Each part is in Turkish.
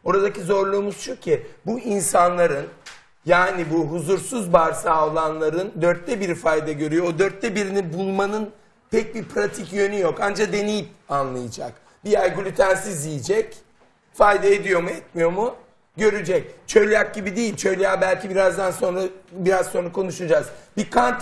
Oradaki zorluğumuz şu ki bu insanların, yani bu huzursuz bağırsağı olanların 1/4 fayda görüyor. O 1/4'ini bulmanın pek bir pratik yönü yok. Ancak deneyip anlayacak. Bir ay glutensiz yiyecek. Fayda ediyor mu etmiyor mu görecek. Çölyak gibi değil. Çölyağı belki biraz sonra konuşacağız. Bir kan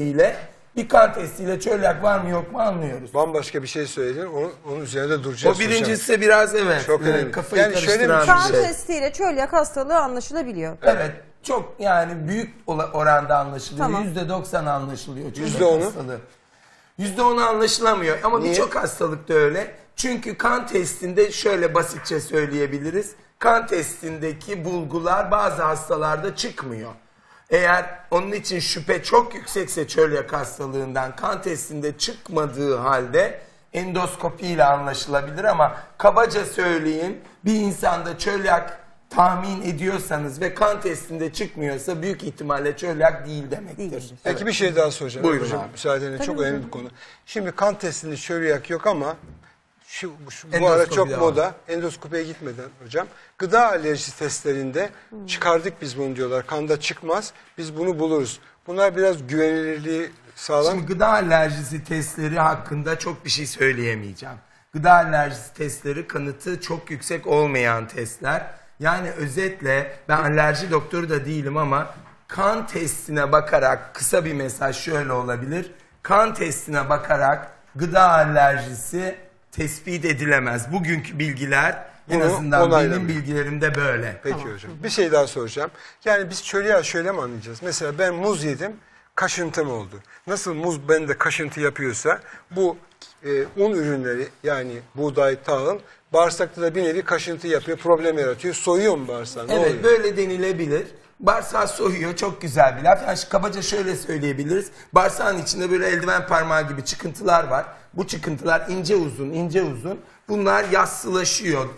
testiyle çölyak var mı yok mu anlıyoruz. Bambaşka bir şey söyledin. Onun üzerinde duracağız. O birincisi biraz çok önemli. Kafayı Yani karıştıran bir Kan şey. testiyle çölyak hastalığı anlaşılabiliyor. Evet. Çok yani büyük oranda anlaşılıyor. Tamam. %90 anlaşılıyor. %10'u? hastalığı. %10'u anlaşılamıyor ama birçok hastalıkta öyle. Çünkü kan testinde şöyle basitçe söyleyebiliriz. Kan testindeki bulgular bazı hastalarda çıkmıyor. Eğer onun için şüphe çok yüksekse çölyak hastalığından kan testinde çıkmadığı halde endoskopiyle anlaşılabilir ama kabaca söyleyeyim, bir insanda çölyak tahmin ediyorsanız ve kan testinde çıkmıyorsa büyük ihtimalle çölyak değil demektir. Değil. Peki bir şey daha soracağım. Buyurun Hocam, abi. müsaadenle çok önemli bir konu. Şimdi kan testinde çölyak yok ama bu Endoskopi ara çok de moda. Endoskopiye gitmeden hocam. Gıda alerjisi testlerinde çıkardık biz bunu diyorlar. Kanda çıkmaz. Biz bunu buluruz. Bunlar biraz güvenilirliği sağlam. Şimdi gıda alerjisi testleri hakkında çok bir şey söyleyemeyeceğim. Gıda alerjisi testleri kanıtı çok yüksek olmayan testler. Yani özetle ben alerji doktoru da değilim ama kan testine bakarak kısa bir mesaj şöyle olabilir. Kan testine bakarak gıda alerjisi tespit edilemez. Bugünkü bilgiler en Bunu azından benim onaylamıyor. bilgilerimde böyle. Peki hocam. Bir şey daha soracağım. Yani biz çölyağı şöyle mi anlayacağız? Mesela ben muz yedim, kaşıntım oldu. Nasıl muz bende kaşıntı yapıyorsa bu un ürünleri yani buğday, tahıl bağırsakta da bir nevi kaşıntı yapıyor, problem yaratıyor. Soyuyor mu bağırsağı? Ne Evet oluyor? böyle denilebilir. Bağırsağı soyuyor, çok güzel bir laf. Yani kabaca şöyle söyleyebiliriz. Bağırsağın içinde böyle eldiven parmağı gibi çıkıntılar var. Bu çıkıntılar ince uzun. Bunlar yassılaşıyor,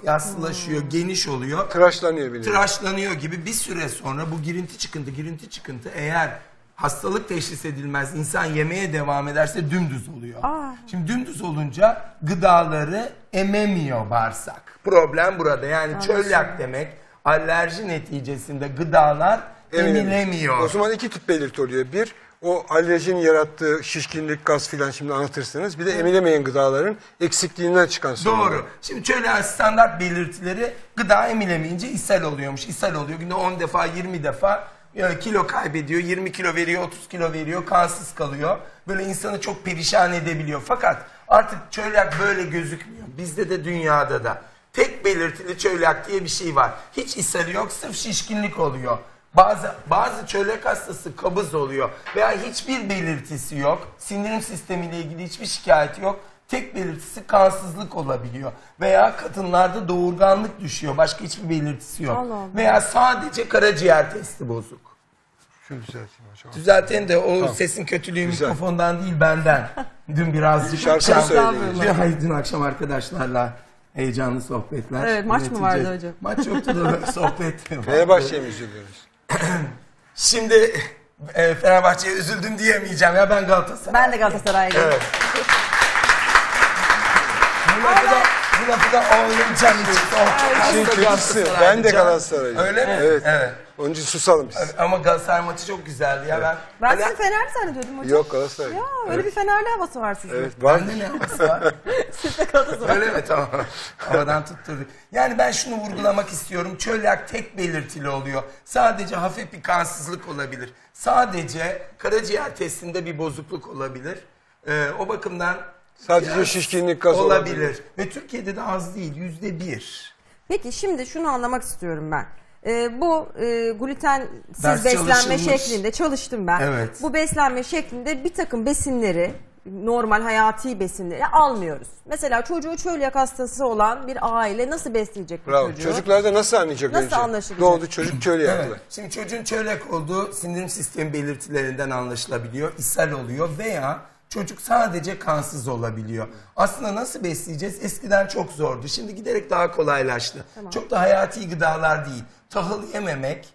geniş oluyor. Tıraşlanıyor bir nevi. Tıraşlanıyor gibi bir süre sonra bu girinti çıkıntı eğer hastalık teşhis edilmez, insan yemeye devam ederse dümdüz oluyor. Şimdi dümdüz olunca gıdaları ememiyor bağırsak. Problem burada. Yani çölyak demek alerji neticesinde gıdalar emilemiyor. O zaman iki tip belirti oluyor. Bir, o alerjinin yarattığı şişkinlik, gaz filan şimdi anlatırsınız. Bir de emilemeyen gıdaların eksikliğinden çıkan sorunlar. Doğru. Şimdi çölyak standart belirtileri gıda emilemeyince ishal oluyormuş. İshal oluyor. Günde 10 defa 20 defa kilo kaybediyor. 20 kilo veriyor, 30 kilo veriyor. Kansız kalıyor. Böyle insanı çok perişan edebiliyor. Fakat artık çölyak böyle gözükmüyor. Bizde de dünyada da. Tek belirtili çölyak diye bir şey var. Hiç ishali yok, sırf şişkinlik oluyor. Bazı çölyak hastası kabız oluyor veya hiçbir belirtisi yok. Sindirim sistemiyle ilgili hiçbir şikayeti yok. Tek belirtisi kansızlık olabiliyor. Veya kadınlarda doğurganlık düşüyor. Başka hiçbir belirtisi yok. Allah Allah. Veya sadece karaciğer testi bozuk. Şunu düzelteyim hocam. Düzelten de o sesin kötülüğü Güzel. mikrofondan değil benden. Dün birazcık Şarkı söyleyin. Dün akşam arkadaşlarla heyecanlı sohbetler. Evet, maç mı vardı hocam? Maç yoktu da böyle sohbet. Fenerbahçe'ye mi üzülüyoruz? Şimdi Fenerbahçe'ye üzüldüm diyemeyeceğim ya, ben Galatasaray. Ben de Galatasaray'dayım. Evet. Bu lafı da oğlum can için. İşin kötüsü. Ben de Galatasaray'ım. Öyle mi? Evet. Evet. Onun için susalım biz. Ama Galatasaray maçı çok güzeldi ya. Ben Hani- sizi Fener zannediyordum hocam. Yok Galatasaray. Ya öyle bir Fenerli havası var sizin. Evet var. Bende ne havası var? Siz de Galatasaray. Öyle mi? Tamam. Havadan tutturduk. Yani ben şunu vurgulamak istiyorum. Çölyak tek belirtili oluyor. Sadece hafif bir kansızlık olabilir. Sadece karaciğer testinde bir bozukluk olabilir. O bakımdan Sadece biraz şişkinlik, gaz olabilir. Ve Türkiye'de de az değil. %1. Peki şimdi şunu anlamak istiyorum ben. Bu glutensiz Ders beslenme çalışılmış. şeklinde çalıştım ben. Evet. Bu beslenme şeklinde bir takım besinleri, normal hayati besinleri almıyoruz. Mesela çocuğu çölyak hastası olan bir aile nasıl besleyecek bu Bravo. çocuğu? Çocuklarda nasıl anlayacak Nasıl önce? anlaşılacak? Doğdu çocuk çölyaklı. Evet. Şimdi çocuğun çölyak olduğu sindirim sistemi belirtilerinden anlaşılabiliyor. İshal oluyor veya çocuk sadece kansız olabiliyor. Aslında nasıl besleyeceğiz? Eskiden çok zordu. Şimdi giderek daha kolaylaştı. Çok da hayati gıdalar değil. Tahıl yememek,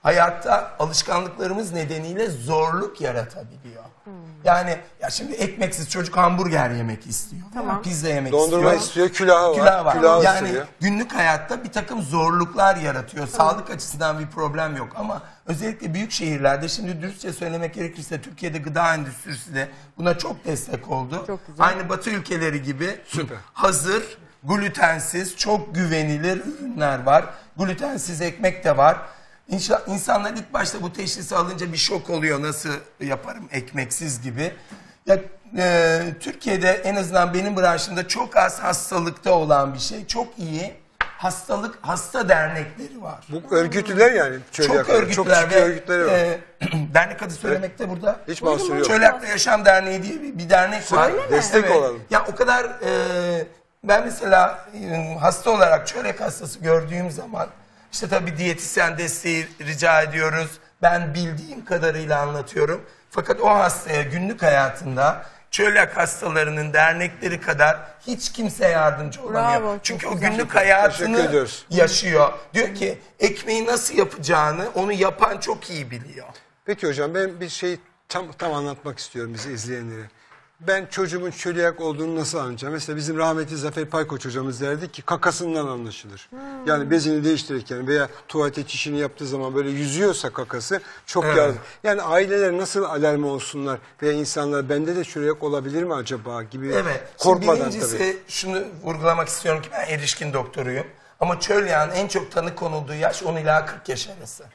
hayatta alışkanlıklarımız nedeniyle zorluk yaratabiliyor. Yani ya şimdi ekmeksiz çocuk hamburger yemek istiyor. Tamam. Pizza yemek Dondurma istiyor, külahı var. Külahı var. Külahı Yani istiyor. günlük hayatta bir takım zorluklar yaratıyor. Sağlık açısından bir problem yok ama özellikle büyük şehirlerde, şimdi dürüstçe söylemek gerekirse, Türkiye'de gıda endüstrisi de buna çok destek oldu. Çok güzel. Aynı Batı ülkeleri gibi Süper. hazır, glutensiz, çok güvenilir ürünler var. Glutensiz ekmek de var. İnsanlar ilk başta bu teşhisi alınca bir şok oluyor. Nasıl yaparım ekmeksiz gibi. Ya, Türkiye'de en azından benim branşımda çok az hastalıkta olan bir şey. Çok iyi hasta dernekleri var. Bu örgütler yani. Çok örgütler Çok ve ciddi örgütleri var. dernek adı söylemekte burada. Hiç mahsur yok. Çölak'ta Yaşam Derneği diye bir dernek var. Öyle mi? Destek olalım. Ya o kadar ben mesela hasta olarak çölek hastası gördüğüm zaman işte tabii diyetisyen desteği rica ediyoruz. Ben bildiğim kadarıyla anlatıyorum. Fakat o hastaya günlük hayatında çölyak hastalarının dernekleri kadar hiç kimse yardımcı olamıyor. Bravo, Çünkü çok o güzel. günlük Teşekkür hayatını ediyoruz. yaşıyor. Diyor ki ekmeği nasıl yapacağını onu yapan çok iyi biliyor. Peki hocam, ben bir şey tam anlatmak istiyorum bizi izleyenlere. Ben çocuğumun çölyak olduğunu nasıl anlayacağım? Mesela bizim rahmetli Zafer Paykoç hocamız derdi ki kakasından anlaşılır. Yani bezini değiştirirken veya tuvalete çişini yaptığı zaman böyle yüzüyorsa kakası çok yardım. Yani aileler nasıl alarm olsunlar veya insanlar bende de çölyak olabilir mi acaba gibi Evet. korkmadan Şimdi birincisi tabii. şunu vurgulamak istiyorum ki ben erişkin doktoruyum. Ama çölyağın en çok tanı konulduğu yaş 10 ila 40 yaş arası.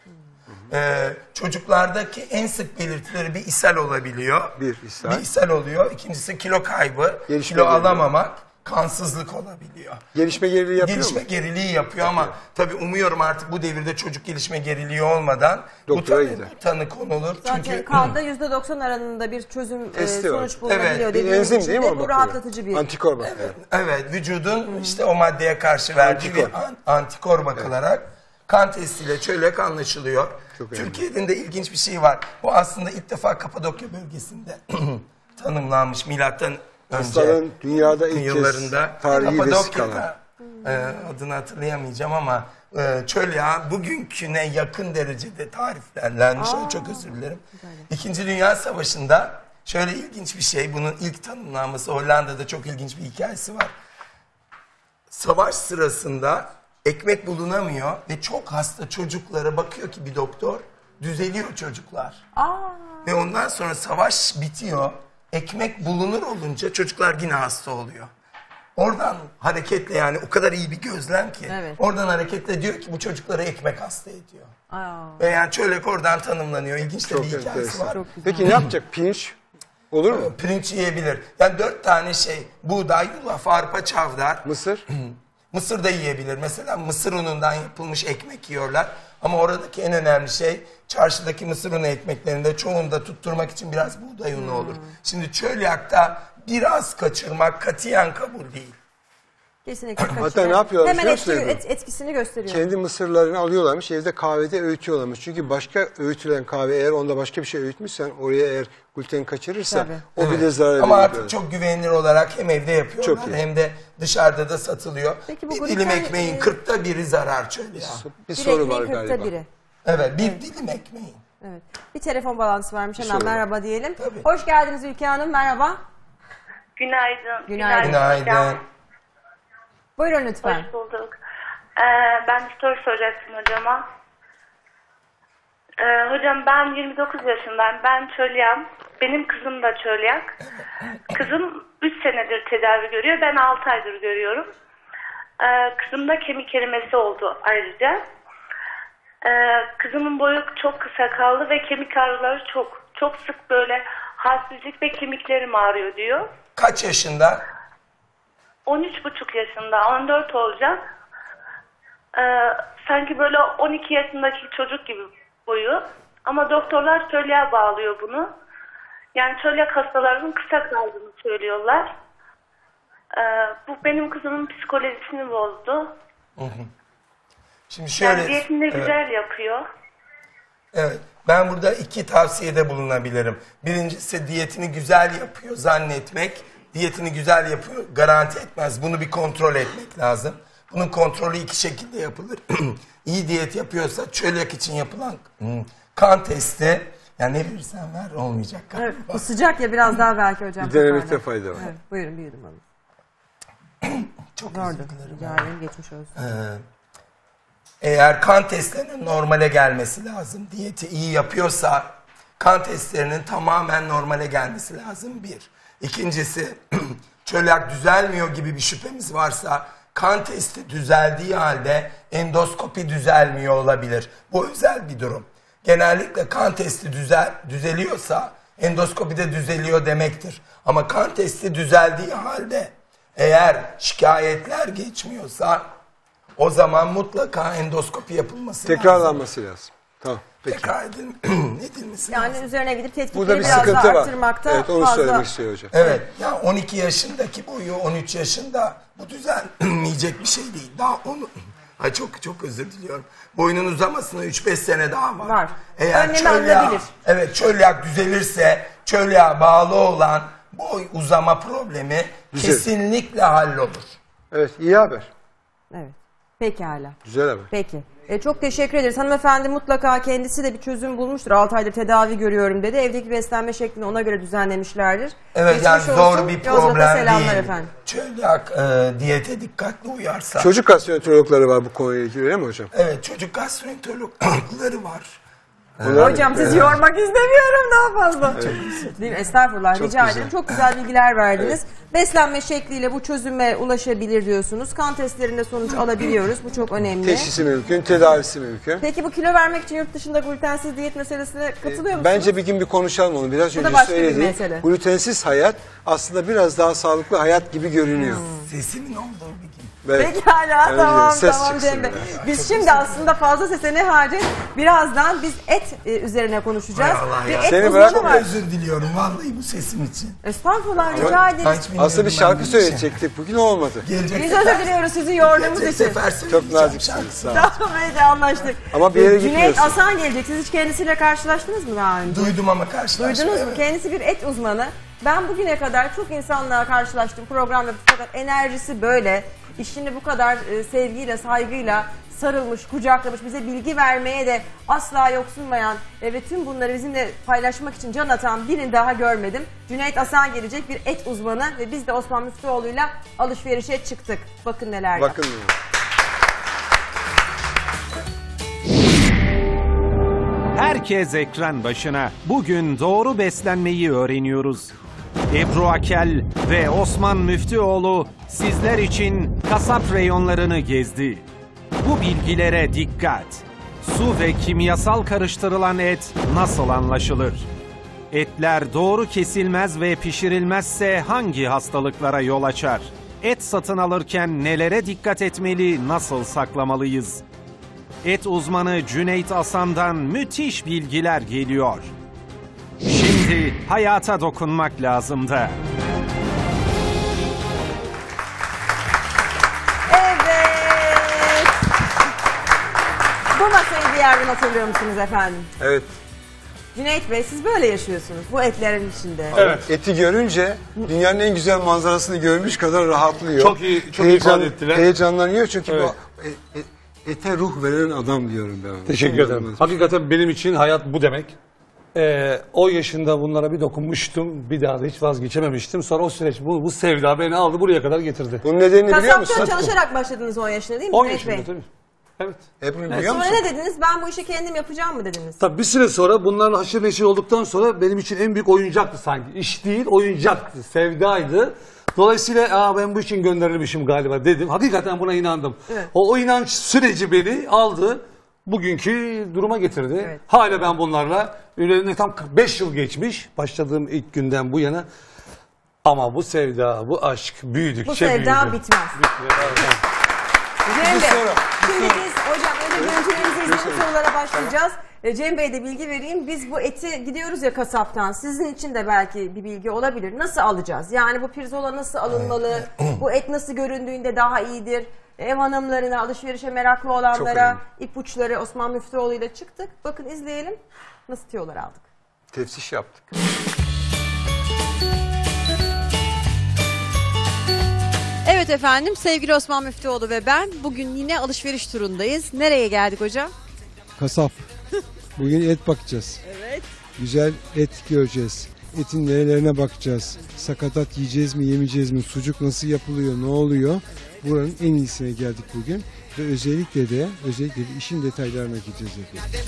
Çocuklardaki en sık belirtileri bir ishal olabiliyor. Bir ishal. Bir ishal oluyor. İkincisi kilo kaybı, Gelişme kilo geriliği. alamamak, kansızlık olabiliyor. Gelişme geriliği yapıyor Gelişme mu? geriliği yapıyor ama tabii umuyorum artık bu devirde çocuk gelişme geriliği olmadan Doktora gider. bu tanı konulur. Zaten Çünkü kanda %90 oranında bir çözüm Testi var. sonuç bulunabiliyor. Evet, Bir dediğiniz enzim için değil mi de o bu bakıyor? rahatlatıcı bir. Antikor bakıyor. evet, vücudun işte o maddeye karşı verdiği bir antikor bakılarak kan testiyle çölyak anlaşılıyor. Çok önemli. Türkiye'de de ilginç bir şey var. Bu aslında ilk defa Kapadokya bölgesinde tanımlanmış milattan önce Hastalığın dünyada ilk kez yıllarında. tarihi vesikalar. Kapadokya'da adını hatırlayamayacağım ama çölyak bugünküne yakın derecede tariflenmiş. Çok özür dilerim. İkinci Dünya Savaşı'nda şöyle ilginç bir şey, bunun ilk tanımlanması Hollanda'da çok ilginç bir hikayesi var. Savaş sırasında ekmek bulunamıyor ve çok hasta çocuklara bakıyor ki bir doktor, düzeliyor çocuklar. Ve ondan sonra savaş bitiyor, ekmek bulunur olunca çocuklar yine hasta oluyor. Oradan hareketle, yani o kadar iyi bir gözlem ki, Evet. oradan hareketle diyor ki bu çocukları ekmek hasta ediyor. Aa. Ve yani çölyak oradan tanımlanıyor. İlginç de Çok bir hikayesi enteresan. var. Çok güzel. Peki ne yapacak? Pirinç olur mu? Pirinç yiyebilir. Yani 4 tane şey: buğday, yulaf, arpa, çavdar. Mısır? Mısır da yiyebilir. Mesela mısır unundan yapılmış ekmek yiyorlar. Ama oradaki en önemli şey, çarşıdaki mısır unu ekmeklerinde çoğunda tutturmak için biraz buğday unu olur. Şimdi çölyakta biraz kaçırmak katiyen kabul değil. Kesinlikle kaçıyor. Hatta ne yapıyorlar Hemen biliyor musun Ebru? etkisini gösteriyor. Kendi mısırlarını alıyorlarmış, evde kahvede öğütüyorlarmış. Çünkü başka öğütülen kahve, eğer onda başka bir şey öğütmüşsen, oraya eğer gluten kaçırırsa Tabii. o bile zarar veriyor. Ama artık çok güvenilir olarak hem evde yapıyorlar Çok iyi. hem de dışarıda da satılıyor. Peki bu bir gluten, dilim ekmeğin 40'ta biri zarar çölyağa. Bir Bir soru var ekmeğin 40'ta galiba. biri. Evet, bir dilim ekmeğin. Evet. Bir telefon bağlantısı varmış. Hemen soru var. merhaba diyelim. Tabii. Hoş geldiniz Ülke Hanım. Merhaba. Günaydın. Günaydın. Günaydın. Buyurun lütfen. Hoş bulduk. Ben bir soru soracaktım hocama. Hocam ben 29 yaşındayım. Ben çölyağım. Benim kızım da çölyak. Kızım 3 senedir tedavi görüyor. Ben 6 aydır görüyorum. Kızımda kemik erimesi oldu ayrıca. Kızımın boyu çok kısa kaldı ve kemik ağrıları çok sık, böyle halsizlik ve kemiklerim ağrıyor diyor. Kaç yaşında? 13,5 yaşında, 14 olacak. Sanki böyle 12 yaşındaki çocuk gibi boyu. Ama doktorlar çölyağa bağlıyor bunu. Yani çölyak hastalarının kısa kaldığını söylüyorlar. Bu benim kızımın psikolojisini bozdu. Şimdi şöyle. Yani diyetini de Evet. güzel yapıyor. Evet. Ben burada 2 tavsiyede bulunabilirim. Birincisi, diyetini güzel yapıyor zannetmek, diyetini güzel yapıyor garanti etmez. Bunu bir kontrol etmek lazım. Bunun kontrolü iki şekilde yapılır. İyi diyet yapıyorsa çölyak için yapılan kan testi, yani ne verirsen ver olmayacak galiba. Evet, bu sıcak ya biraz daha belki hocam. Bir denemekte fayda var. Evet, buyurun bir yudum alın. Çok Zordu. özür dilerim. Rica ederim, geçmiş olsun. Eğer kan testlerinin normale gelmesi lazım, diyeti iyi yapıyorsa kan testlerinin tamamen normale gelmesi lazım bir. İkincisi, çölyak düzelmiyor gibi bir şüphemiz varsa kan testi düzeldiği halde endoskopi düzelmiyor olabilir. Bu özel bir durum. Genellikle kan testi düzeliyorsa endoskopi de düzeliyor demektir. Ama kan testi düzeldiği halde eğer şikayetler geçmiyorsa o zaman mutlaka endoskopi yapılması lazım. Tekrarlanması lazım. Tamam. Peki. Tekrar edilmesi lazım. Yani üzerine gidip Burada tetkikleri bir biraz sıkıntı daha var. arttırmakta Evet, onu fazla. söylemek istiyor hocam. Evet. Ya 12 yaşındaki boyu 13 yaşında bu düzelmeyecek bir şey değil. Daha onu Ay çok özür diliyorum. Boyunun uzamasına 3-5 sene daha var. Var. Eğer Önlemi alınabilir. evet, çölyak düzelirse çölyağa bağlı olan boy uzama problemi Güzel. kesinlikle hallolur. Evet, iyi haber. Evet. Pekala. Güzel haber. Peki. Çok teşekkür ederiz. Hanımefendi mutlaka kendisi de bir çözüm bulmuştur. 6 aydır tedavi görüyorum dedi. Evdeki beslenme şeklini ona göre düzenlemişlerdir. Evet, Geçmiş yani zor olsun. bir Yozgat'a problem selamlar değil. efendim. Çölyak diyete dikkatli uyarsa. Çocuk gastroenterologları var bu konuyla ilgili, öyle mi hocam? Evet, çocuk gastroenterologları var. Bunlar- Hocam sizi yormak istemiyorum daha fazla. Değil mi? Estağfurullah, Çok rica güzel. ederim. Çok güzel bilgiler verdiniz. Beslenme şekliyle bu çözüme ulaşabilir diyorsunuz. Kan testlerinde sonuç alabiliyoruz. Bu çok önemli. Teşhisi mümkün, tedavisi mümkün. Peki bu kilo vermek için yurt dışında glutensiz diyet meselesine katılıyor musunuz? Bence bir gün bir konuşalım onu. Biraz da önce başka bir söylediğim mesele. glutensiz hayat aslında biraz daha sağlıklı hayat gibi görünüyor. Sesimin olduğu bir gün. Evet. Pekala, Öyle tamam ses tamam çıksın Cem Bey. ya. Biz şimdi aslında fazla sese ne hacet? Birazdan biz et üzerine konuşacağız. Hay Allah Bir ya. et Seni uzmanı bırak- Çok var. özür diliyorum vallahi bu sesim için. Estağfurullah, rica ederiz. Hiç bilmiyordum Aslında bir ben şarkı bu işi. söyleyecektik. Bugün olmadı. Gelecek Biz sefer- özür diliyoruz sizi yorduğumuz Gelecek için. sefer Çok söyleyeceğim naziksiniz. şarkı. Sağ olun. Tamam, hadi anlaştık. Ama bir yere Cüneyt gitmiyorsun. Asan gelecek. Siz hiç kendisiyle karşılaştınız mı daha önce? Duydum ama karşılaştım. Duydunuz mu? Evet. Kendisi bir et uzmanı. Ben bugüne kadar çok insanla karşılaştım. Program yapıp fakat enerjisi böyle. İşini bu kadar sevgiyle, saygıyla sarılmış, kucaklamış, bize bilgi vermeye de asla yoksunmayan ve tüm bunları bizimle paylaşmak için can atan birini daha görmedim. Cüneyt Asan gelecek, bir et uzmanı ve biz de Osman Müftüoğlu'yla alışverişe çıktık. Bakın neler yaptık. Bakın. Herkes ekran başına. Bugün doğru beslenmeyi öğreniyoruz. Ebru Akel ve Osman Müftüoğlu sizler için kasap reyonlarını gezdi. Bu bilgilere dikkat. Su ve kimyasal karıştırılan et nasıl anlaşılır? Etler doğru kesilmez ve pişirilmezse hangi hastalıklara yol açar? Et satın alırken nelere dikkat etmeli, nasıl saklamalıyız? Et uzmanı Cüneyt Asan'dan müthiş bilgiler geliyor. Şimdi hayata dokunmak lazım da. Evet. Bu masayı bir yerden hatırlıyor musunuz efendim? Evet. Cüneyt Bey, siz böyle yaşıyorsunuz bu etlerin içinde. Evet. Eti görünce dünyanın en güzel manzarasını görmüş kadar rahatlıyor. Çok iyi, çok iyi ifade ettiler. Heyecanlanıyor çünkü Evet. bu ete ruh veren adam diyorum ben ona. Teşekkür ederim. Hakikaten benim için hayat bu demek. 10 yaşında bunlara bir dokunmuştum. Bir daha da hiç vazgeçememiştim. Sonra o süreç, bu sevda beni aldı buraya kadar getirdi. Bunun nedenini biliyor Kasapta musun? çalışarak başladınız 10 yaşında değil mi 10 Cüneyt yaşında Bey? tabii. Evet. Ebru biliyor Sonra musun? ne dediniz? Ben bu işi kendim yapacağım mı dediniz? Tabii bir süre sonra bunların haşır neşir olduktan sonra benim için en büyük oyuncaktı sanki. İş değil, oyuncaktı, sevdaydı. Dolayısıyla ben bu için gönderilmişim galiba dedim. Hakikaten buna inandım. Evet. O inanç süreci beni aldı. Bugünkü duruma getirdi. Evet. Hala ben bunlarla üzerine tam 45 yıl geçmiş başladığım ilk günden bu yana. Ama bu sevda, bu aşk büyüdükçe Bu sevda büyüdü. bitmez. Cem Bey, soru. şimdi biz hocam önce görüntülerimizi izleyip sorulara başlayacağız. Cem Bey'e de bilgi vereyim. Biz bu eti gidiyoruz ya kasaptan. Sizin için de belki bir bilgi olabilir. Nasıl alacağız? Yani bu pirzola nasıl alınmalı? Bu et nasıl göründüğünde daha iyidir? Ev hanımlarına, alışverişe meraklı olanlara önemli. ipuçları Osman Müftüoğlu ile çıktık. Bakın izleyelim. Nasıl tiyolar aldık. Tefsiş yaptık. Evet Evet efendim, sevgili Osman Müftüoğlu ve ben bugün yine alışveriş turundayız. Nereye geldik hocam? Kasap. Bugün et bakacağız. Evet. Güzel et göreceğiz. Etin nerelerine bakacağız. Sakatat yiyeceğiz mi yemeyeceğiz mi? Sucuk nasıl yapılıyor, ne oluyor? Buranın en iyisine geldik bugün. Ve özellikle de işin detaylarına gideceğiz efendim.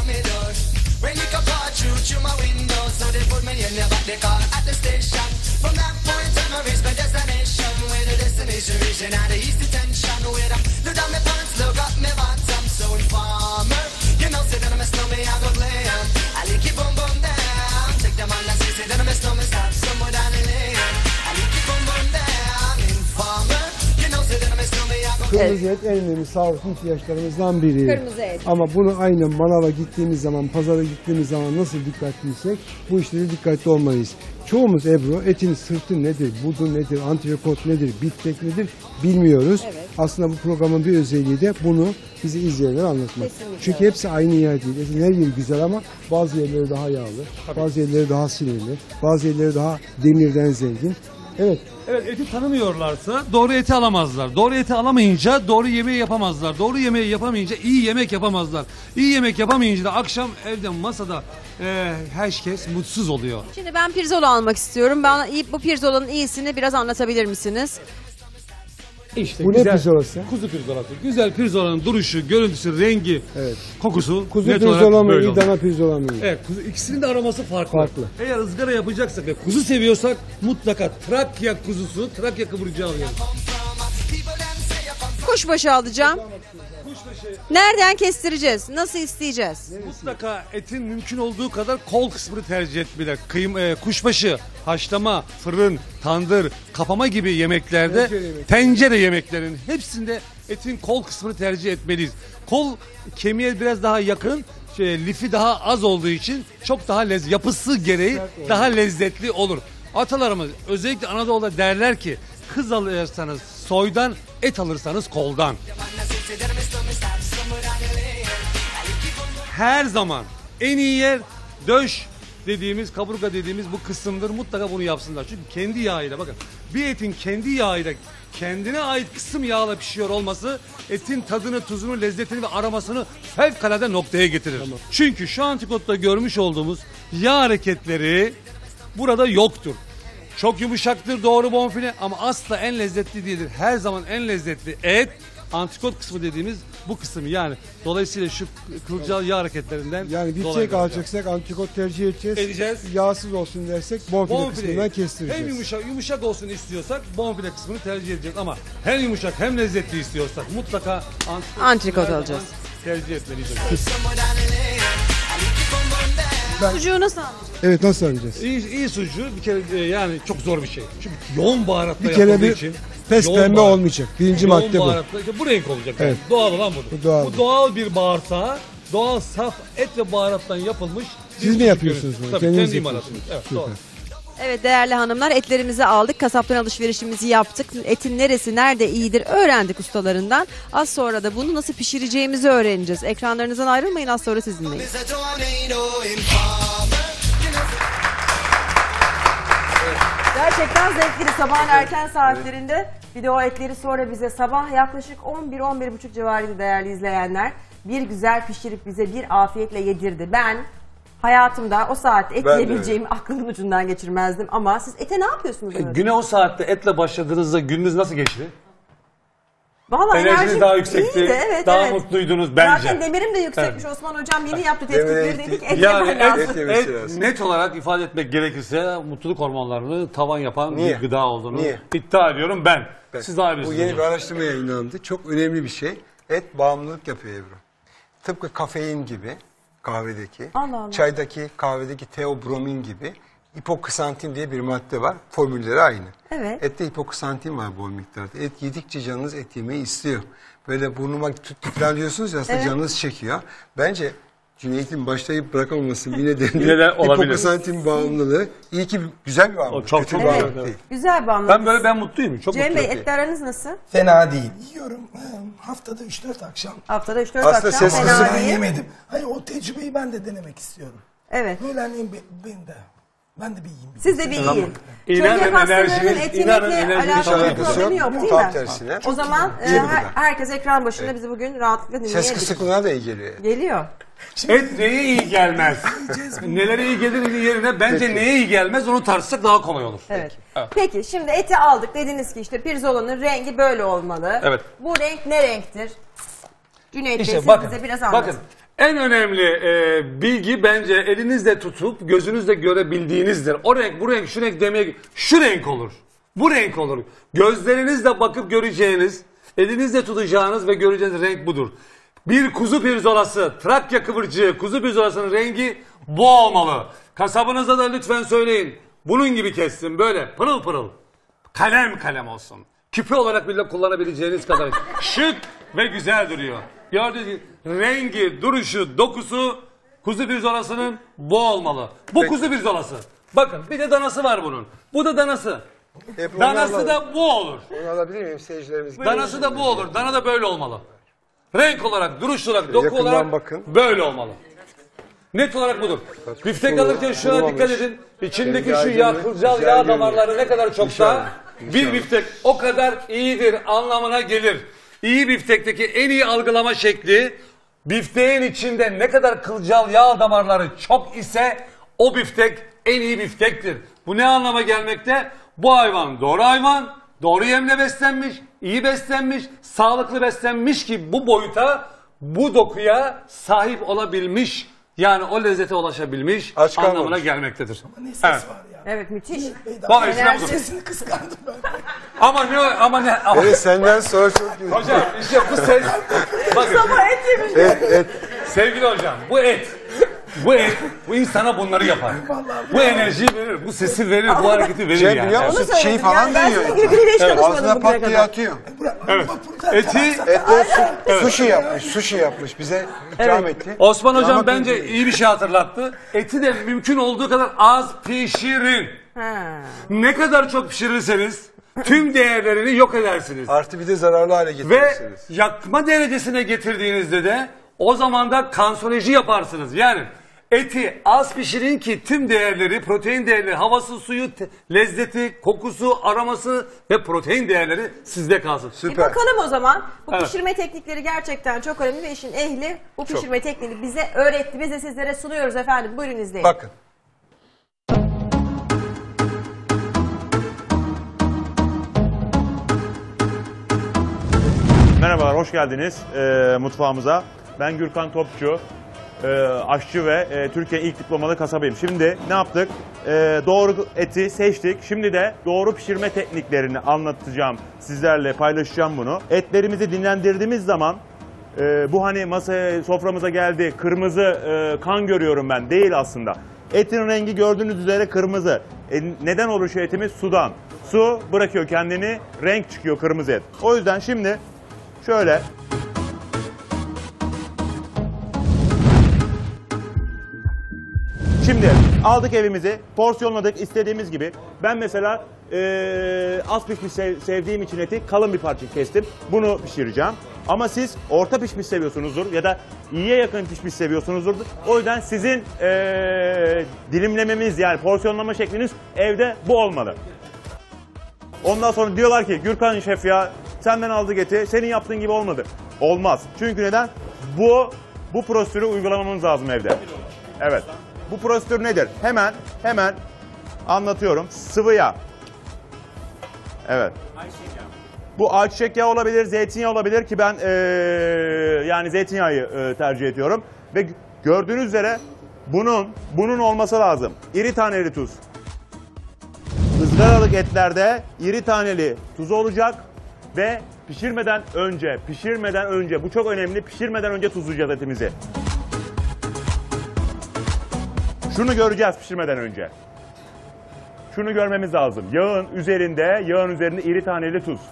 Kırmızı et en önemli sağlık ihtiyaçlarımızdan biri. Kırmızı et. Ama bunu aynen manava gittiğimiz zaman, pazara gittiğimiz zaman nasıl dikkatliysek bu işte de dikkatli olmalıyız. Çoğumuz Ebru etin sırtı nedir, budu nedir, antrikot nedir, biftek nedir bilmiyoruz. Evet. Aslında bu programın bir özelliği de bunu bize izleyenlere anlatmak. Kesinlikle. Çünkü hepsi aynı yer değil. Etin her yeri güzel ama bazı yerleri daha yağlı, bazı yerleri daha sinirli, bazı yerleri daha demirden zengin. Evet. Evet, eti tanımıyorlarsa doğru eti alamazlar. Doğru eti alamayınca doğru yemeği yapamazlar. Doğru yemeği yapamayınca iyi yemek yapamazlar. İyi yemek yapamayınca da akşam evde masada herkes mutsuz oluyor. Şimdi ben pirzola almak istiyorum. Bana bu pirzolanın iyisini biraz anlatabilir misiniz? İşte Bu ne pirzolası? Kuzu pirzolası. Güzel pirzolanın duruşu, görüntüsü, rengi, Evet. kokusu. Kuzu net olarak pirzola mı, böyle iyi olur. dana pirzola mı? Evet, ikisinin de aroması farklı. Farklı. Eğer ızgara yapacaksak ve kuzu seviyorsak mutlaka Trakya kuzusu, Trakya kıvırcığı alıyorum. Kuşbaşı alacağım. Nereden kestireceğiz? Nasıl isteyeceğiz? Mutlaka etin mümkün olduğu kadar kol kısmını tercih etmeliler. Kuşbaşı, haşlama, fırın, tandır, kapama gibi yemeklerde, tencere yemeklerinin hepsinde etin kol kısmını tercih etmeliyiz. Kol kemiğe biraz daha yakın, lifi daha az olduğu için çok daha yapısı gereği daha lezzetli olur. Atalarımız özellikle Anadolu'da derler ki kız alırsanız soydan, et alırsanız koldan. Her zaman en iyi yer döş dediğimiz, kaburga dediğimiz bu kısımdır. Mutlaka bunu yapsınlar. Çünkü kendi yağıyla, bakın, bir etin kendi yağıyla, kendine ait kısım yağla pişiyor olması etin tadını, tuzunu, lezzetini ve aromasını fevkalade noktaya getirir. Tamam. Çünkü şu antikotta görmüş olduğumuz yağ hareketleri burada yoktur. Çok yumuşaktır doğru bonfile ama asla en lezzetli değildir. Her zaman en lezzetli et antrikot kısmı dediğimiz bu kısım, yani dolayısıyla şu kılcal yağ hareketlerinden Yani biftek alacaksak antrikot tercih edeceğiz. Yağsız olsun dersek bonfile kısmından kestireceğiz. Hem yumuşak olsun istiyorsak bonfile kısmını tercih edeceğiz ama hem yumuşak hem lezzetli istiyorsak mutlaka Antrikot alacağız. Tercih etmeliyiz. Sucuğu nasıl alacağız? Evet, nasıl arayacağız? İyi sucuğu bir kere yani çok zor bir şey. Çünkü yoğun baharatla Bir kere yapıldığı bir için pes yoğun pembe baharat- olmayacak. Birinci yoğun madde bu. baharatla, işte bu renk olacak. Evet. Yani. Doğal olan budur. Bu doğal. Bu doğal bir bağırsağı, doğal saf et ve baharattan yapılmış. Siz bir mi sucuk yapıyorsunuz ürünü. bunu? Tabii Kendiniz kendi yapıyorsunuz. imalatımız. Evet, Süper. doğru. Evet değerli hanımlar, etlerimizi aldık. Kasaptan alışverişimizi yaptık. Etin neresi nerede iyidir öğrendik ustalarından. Az sonra da bunu nasıl pişireceğimizi öğreneceğiz. Ekranlarınızdan ayrılmayın, az sonra sizinleyiz. Gerçekten zevkli sabahın erken saatlerinde. Bir de o etleri sonra bize sabah yaklaşık 11-11.30 civarıydı değerli izleyenler. Bir güzel pişirip bize bir afiyetle yedirdi. Ben hayatımda o saat et Ben de yiyebileceğimi aklımın ucundan geçirmezdim. Ama siz ete ne yapıyorsunuz? Öyle? Güne o saatte etle başladığınızda gününüz nasıl geçti? Vallahi Enerjiniz enerjim daha yüksekti, iyiydi, evet, daha evet. mutluydunuz bence. Zaten demirim de yüksekmiş. Osman hocam yeni yaptı tetkikleri, dedik et Yani yemen lazım. et net olarak ifade etmek gerekirse mutluluk hormonlarını tavan yapan Niye? bir gıda olduğunu Niye? iddia ediyorum ben. Siz daha Bu bilirsiniz. yeni bir araştırma yayınlandı. Çok önemli bir şey. Et bağımlılık yapıyor Ebru. Tıpkı kafein gibi kahvedeki, Allah Allah. çaydaki, kahvedeki teobromin gibi hipoksantin diye bir madde var. Formülleri aynı. Evet. Ette hipoksantin var bol miktarda. Et yedikçe canınız et yemeyi istiyor. Böyle burnuma tuttu falan diyorsunuz ya, aslında canınız çekiyor. Bence Cüneyt'in başlayıp bırakamamasının bir nedeni Neden olabilir? hipoksantin bağımlılığı. İyi ki güzel bir bağımlılık. O çok kötü bir çok bağımlılık evet. değil. Güzel bir anlamda. Ben mutluyum. Çok Cem Bey mutluyum. etle aranız nasıl? Fena değil. Yiyorum. Haftada 3-4 akşam. Haftada 3-4 Aslında akşam ses fena Ben değil. yemedim. Hayır, o tecrübeyi ben de denemek istiyorum. Evet. Böyle hani benim de. Ben de bir yiyeyim. Siz de bir yiyin. İnanın Çölyak hastalarının enerjiniz- eti inanın yemekle enerjiniz alakalı bir alakası problemi yok. yok değil Tam mi? tersine. O zaman herkes ekran başında bizi bugün rahatlıkla Ses dinleyebilir. kısıklığına da iyi geliyor. Geliyor. Et neye iyi gelmez? Nelere iyi gelir yerine bence neye iyi gelmez onu tartışsak daha kolay olur. Evet. Peki şimdi eti aldık. Dediniz ki işte pirzolanın rengi böyle olmalı. Evet. Bu renk ne renktir? Cüneyt Bey İşte siz bakın, bize biraz anlatın. bakın en önemli bilgi bence elinizle tutup gözünüzle görebildiğinizdir. O renk, bu renk, şu renk demeye şu renk olur. Bu renk olur. Gözlerinizle bakıp göreceğiniz, elinizle tutacağınız ve göreceğiniz renk budur. Bir kuzu pirzolası, Trakya kıvırcığı, kuzu pirzolasının rengi bu olmalı. Kasabınıza da lütfen söyleyin. Bunun gibi kessin böyle pırıl pırıl. Kalem kalem olsun. Küpe olarak bile kullanabileceğiniz kadar şık ve güzel duruyor. Gördüğünüz gibi rengi, duruşu, dokusu kuzu pirzolasının bu olmalı. Bu kuzu pirzolası. Bakın bir de danası var bunun. Bu da danası. Danası da bu olur. Onu alabilir miyim seyircilerimiz? Danası da bu olur. Dana da böyle olmalı. Renk olarak, duruş olarak, doku yakından olarak bakın. böyle olmalı. Net olarak budur. Biftek alırken şuna dikkat edin. İçindeki şu yağ, kılcal yağ damarları ne kadar çoksa bir biftek o kadar iyidir anlamına gelir. İyi biftekteki en iyi algılama şekli bifteğin içinde ne kadar kılcal yağ damarları çok ise o biftek en iyi biftektir. Bu ne anlama gelmekte? Bu hayvan doğru hayvan, doğru yemle beslenmiş, iyi beslenmiş, sağlıklı beslenmiş ki bu boyuta, bu dokuya sahip olabilmiş. Yani o lezzete ulaşabilmiş Aç kalmamış. anlamına gelmektedir. Ne ses Evet. var ya. Evet müthiş. Bak işte Enerji. budur. Sesini kıskandım ben. Ama ne? Evet senden sonra çok güzel. Hocam işte bu ses. Bakın Ama et yemiş. Evet. sevgili hocam bu et. Bu et bu insana bunları yapar. Bu enerjiyi verir, bu sesi verir, bu hareketi verir Cem yani. biliyor Onu musun? söyledim. Şey falan yani ben diyor. sizin gibi biriyle hiç Ağzına tanışmadım bugüne pat diye kadar. atıyor. Evet. Eti Sushi yapmış, sushi yapmış. Bize ikram etti. Osman hocam Damak bence tadıyla. iyi bir şey hatırlattı. Eti de mümkün olduğu kadar az pişirin. Ha. Ne kadar çok pişirirseniz tüm değerlerini yok edersiniz. Artı bir de zararlı hale Ve getirirsiniz. yakma derecesine getirdiğinizde de o zaman da kanseroloji yaparsınız. Yani eti az pişirin ki tüm değerleri, protein değerleri, havası, suyu, lezzeti, kokusu, aroması ve protein değerleri sizde kalsın. Bir Süper. bakalım o zaman. Bu Evet. pişirme teknikleri gerçekten çok önemli ve işin ehli bu pişirme tekniğini bize öğretti. Biz de sizlere sunuyoruz efendim. Buyurun izleyin. Bakın. Merhabalar, hoş geldiniz mutfağımıza. Ben Gürkan Topçu, aşçı ve Türkiye ilk diplomalı kasabıyım. Şimdi ne yaptık? Doğru eti seçtik. Şimdi de doğru pişirme tekniklerini anlatacağım, sizlerle paylaşacağım bunu. Etlerimizi dinlendirdiğimiz zaman bu hani masaya, soframıza geldi, kırmızı kan görüyorum ben. Değil aslında. Etin rengi gördüğünüz üzere kırmızı. Neden oluşuyor etimiz? Sudan. Su bırakıyor kendini, renk çıkıyor kırmızı et. O yüzden şimdi şöyle. Şimdi aldık evimizi, porsiyonladık istediğimiz gibi. Ben mesela az pişmiş sevdiğim için eti kalın bir parça kestim. Bunu pişireceğim. Ama siz orta pişmiş seviyorsunuzdur ya da iyiye yakın pişmiş seviyorsunuzdur. O yüzden sizin dilimlememiz yani porsiyonlama şekliniz evde bu olmalı. Ondan sonra diyorlar ki Gürkan şef ya senden aldık eti senin yaptığın gibi olmadı. Olmaz. Çünkü neden? Bu prosedürü uygulamamız lazım evde. Evet. Bu prosedür nedir? Hemen anlatıyorum. Sıvı yağ. Evet. Bu ayçiçek yağı olabilir, zeytinyağı olabilir ki ben yani zeytinyağı tercih ediyorum. Ve gördüğünüz üzere bunun olması lazım. İri taneli tuz. Izgaralık etlerde iri taneli tuz olacak ve pişirmeden önce bu çok önemli, pişirmeden önce tuzlayacağız etimizi. Şunu göreceğiz pişirmeden önce. Şunu görmemiz lazım. Yağın üzerinde iri taneli tuz.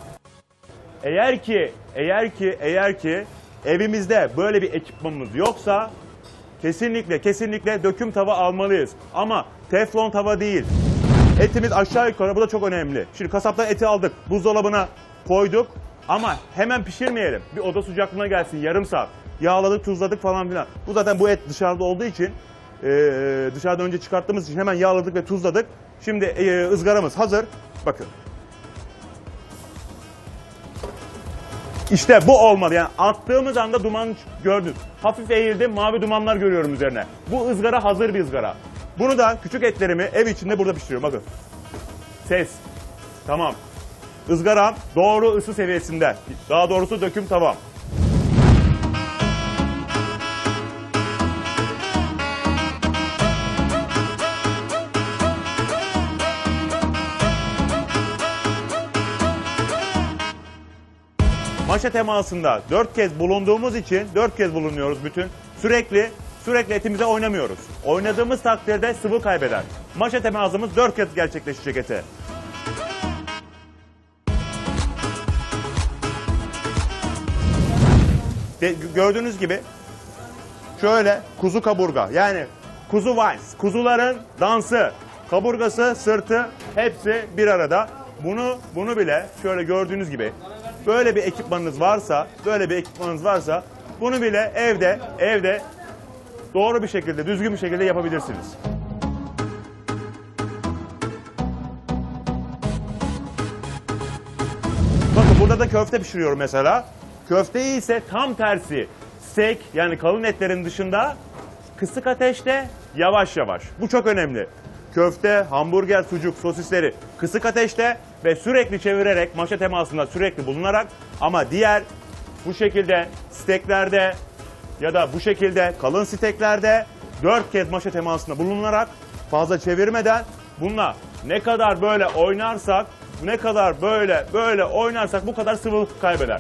Eğer ki evimizde böyle bir ekipmanımız yoksa kesinlikle döküm tava almalıyız. Ama teflon tava değil. Etimiz aşağı yukarı, bu da çok önemli. Şimdi kasaptan eti aldık, buzdolabına koyduk ama hemen pişirmeyelim. Bir oda sıcaklığına gelsin yarım saat. Yağladık, tuzladık falan filan. Bu zaten bu et dışarıda olduğu için dışarıdan önce çıkarttığımız için hemen yağladık ve tuzladık. Şimdi ızgaramız hazır. Bakın. İşte bu olmalı. Yani attığımız anda duman gördünüz. Hafif eğildi, mavi dumanlar görüyorum üzerine. Bu ızgara hazır bir ızgara. Bunu da küçük etlerimi ev içinde burada pişiriyorum. Bakın. Ses. Tamam. Izgaram doğru ısı seviyesinde. Daha doğrusu döküm tamam. Maşa temasında 4 kez bulunduğumuz için 4 kez bulunuyoruz bütün. Sürekli etimize oynamıyoruz. Oynadığımız takdirde sıvı kaybeder. Maşa temasımız 4 kez gerçekleşecek ete. Gördüğünüz gibi şöyle kuzu kaburga, yani kuzu vals, kuzuların dansı, kaburgası, sırtı hepsi bir arada. Bunu bile şöyle gördüğünüz gibi böyle bir ekipmanınız varsa bunu bile evde doğru bir şekilde, düzgün bir şekilde yapabilirsiniz. Bakın burada da köfte pişiriyorum mesela. Köfteyi ise tam tersi. Steak, yani kalın etlerin dışında kısık ateşte yavaş yavaş. Bu çok önemli. Köfte, hamburger, sucuk, sosisleri kısık ateşte ve sürekli çevirerek, maşa temasında sürekli bulunarak, ama diğer bu şekilde steaklerde ya da bu şekilde kalın steaklerde 4 kez maşa temasında bulunarak, fazla çevirmeden, bununla ne kadar böyle oynarsak, böyle oynarsak bu kadar sıvı kaybeder.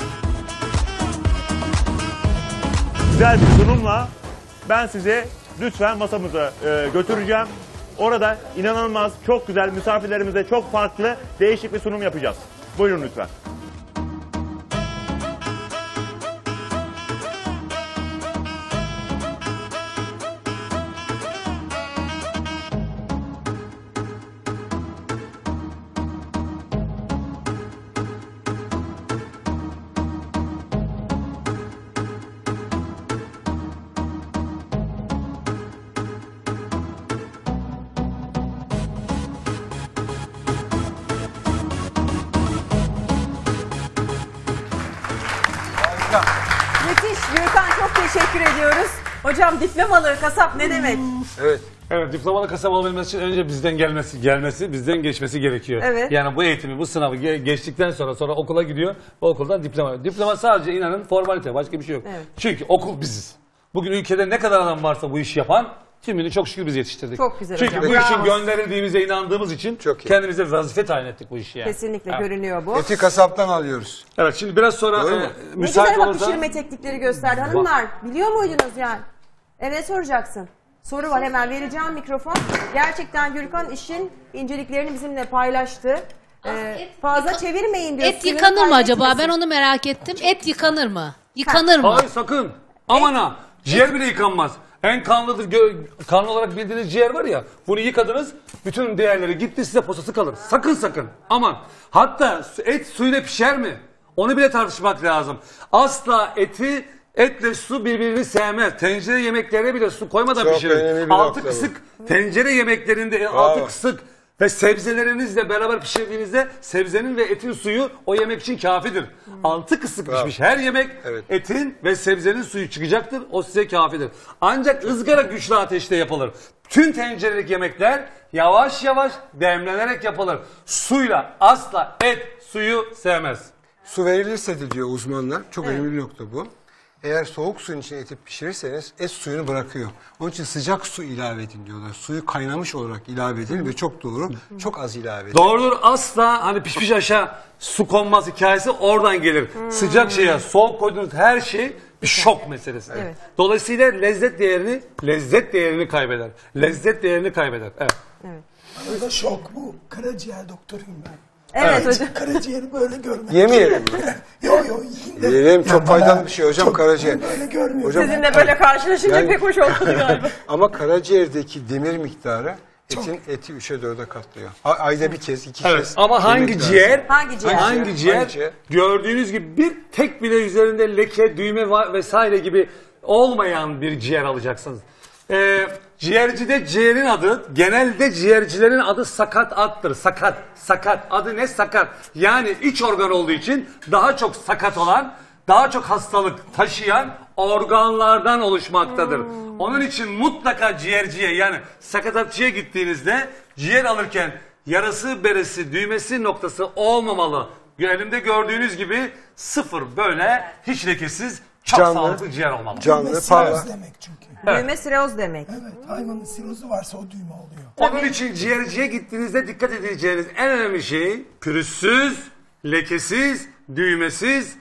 Güzel bir sunumla ben sizi lütfen masamıza götüreceğim. Orada inanılmaz, çok güzel, misafirlerimize çok farklı, değişik bir sunum yapacağız. Buyurun lütfen. Müthiş Gürkan, çok teşekkür ediyoruz. Hocam diplomalı kasap ne demek? Evet. Evet, diplomalı kasap olabilmesi için önce bizden bizden geçmesi gerekiyor. Evet. Yani bu eğitimi, bu sınavı geçtikten sonra okula gidiyor. O okuldan diploma. Diploma sadece inanın formalite, başka bir şey yok. Evet. Çünkü okul biziz. Bugün ülkede ne kadar adam varsa bu işi yapan, tümünü çok şükür biz yetiştirdik. Çok güzel Çünkü hocam. bu işin Bravo. gönderildiğimize inandığımız için Çok iyi. kendimize vazife tayin ettik bu işi yani. Kesinlikle Evet. görünüyor bu. Eti kasaptan alıyoruz. Evet, şimdi biraz sonra Doğru mu? Ne müsait güzel ama olursa... pişirme teknikleri gösterdi. Hanımlar biliyor muydunuz yani? Evet, soracaksın. Soru var, hemen vereceğim mikrofon. Gerçekten Gürkan işin inceliklerini bizimle paylaştı. Fazla çevirmeyin diyor. Et yıkanır mı acaba? Ben onu merak ettim. Et yıkanır mı? Yıkanır mı? Hayır, sakın. Aman ha. Ciğer bile yıkanmaz. En kanlıdır, kanlı olarak bildiğiniz ciğer var ya, bunu yıkadınız, bütün değerleri gitti, size posası kalır. Sakın. Aman. Hatta et suyla pişer mi? Onu bile tartışmak lazım. Asla etle su birbirini sevmez. Tencere yemeklerine bile su koymadan Çok pişirir. önemli bir Altı nokta bu. kısık. Tencere yemeklerinde altı kısık. Ve sebzelerinizle beraber pişirdiğinizde sebzenin ve etin suyu o yemek için kafidir. Altı kısık pişmiş her yemek, Evet. etin ve sebzenin suyu çıkacaktır. O size kafidir. Ancak ızgara güçlü ateşte yapılır. Tüm tencerelik yemekler yavaş yavaş demlenerek yapılır. Suyla asla et suyu sevmez. Su verilirse de diyor uzmanlar, çok önemli bir nokta bu. Eğer soğuk suyun içine eti pişirirseniz et suyunu bırakıyor. Onun için sıcak su ilave edin diyorlar. Suyu kaynamış olarak ilave edin ve çok doğru, çok az ilave edin. Doğrudur, asla hani pişmiş aşağı su konmaz hikayesi oradan gelir. Sıcak şeye soğuk koyduğunuz her şey bir şok meselesi. Evet. Dolayısıyla lezzet değerini kaybeder. Lezzet değerini kaybeder. Evet. Arada şok bu. Karaciğer doktoruyum ben. Evet hocam. Karaciğeri böyle görmek. Yemeyelim mi? Yo yiyin de. Yiyelim, çok faydalı bir şey hocam karaciğer. Böyle görmüyorum. Hocam, Sizinle böyle karşılaşınca Yani- pek hoş olmadı galiba. ama karaciğerdeki demir miktarı eti 3'e 4'e katlıyor. Ayda bir kez, 2 Evet. kez. Ama hangi yemek lazım. ciğer? Hangi ciğer? Hangi ciğer? Hangi ciğer? Gördüğünüz gibi bir tek bile üzerinde leke, düğme vesaire gibi olmayan bir ciğer alacaksınız. Ciğercide ciğerin adı, genelde ciğercilerin adı sakat attır. Sakat. Adı ne? Sakat. Yani iç organ olduğu için daha çok sakat olan, daha çok hastalık taşıyan organlardan oluşmaktadır. Onun için mutlaka ciğerciye, yani sakatatçıya gittiğinizde ciğer alırken yarası, beresi, düğmesi noktası olmamalı. Elimde gördüğünüz gibi sıfır, böyle hiç lekesiz, çok sağlıklı ciğer olmalı. Canlı, Siroz parla. demek çünkü. Düğme siroz demek. Evet, hayvanın sirozu varsa o düğme oluyor. Onun için ciğerciye gittiğinizde dikkat edeceğiniz en önemli şey pürüzsüz, lekesiz, düğmesiz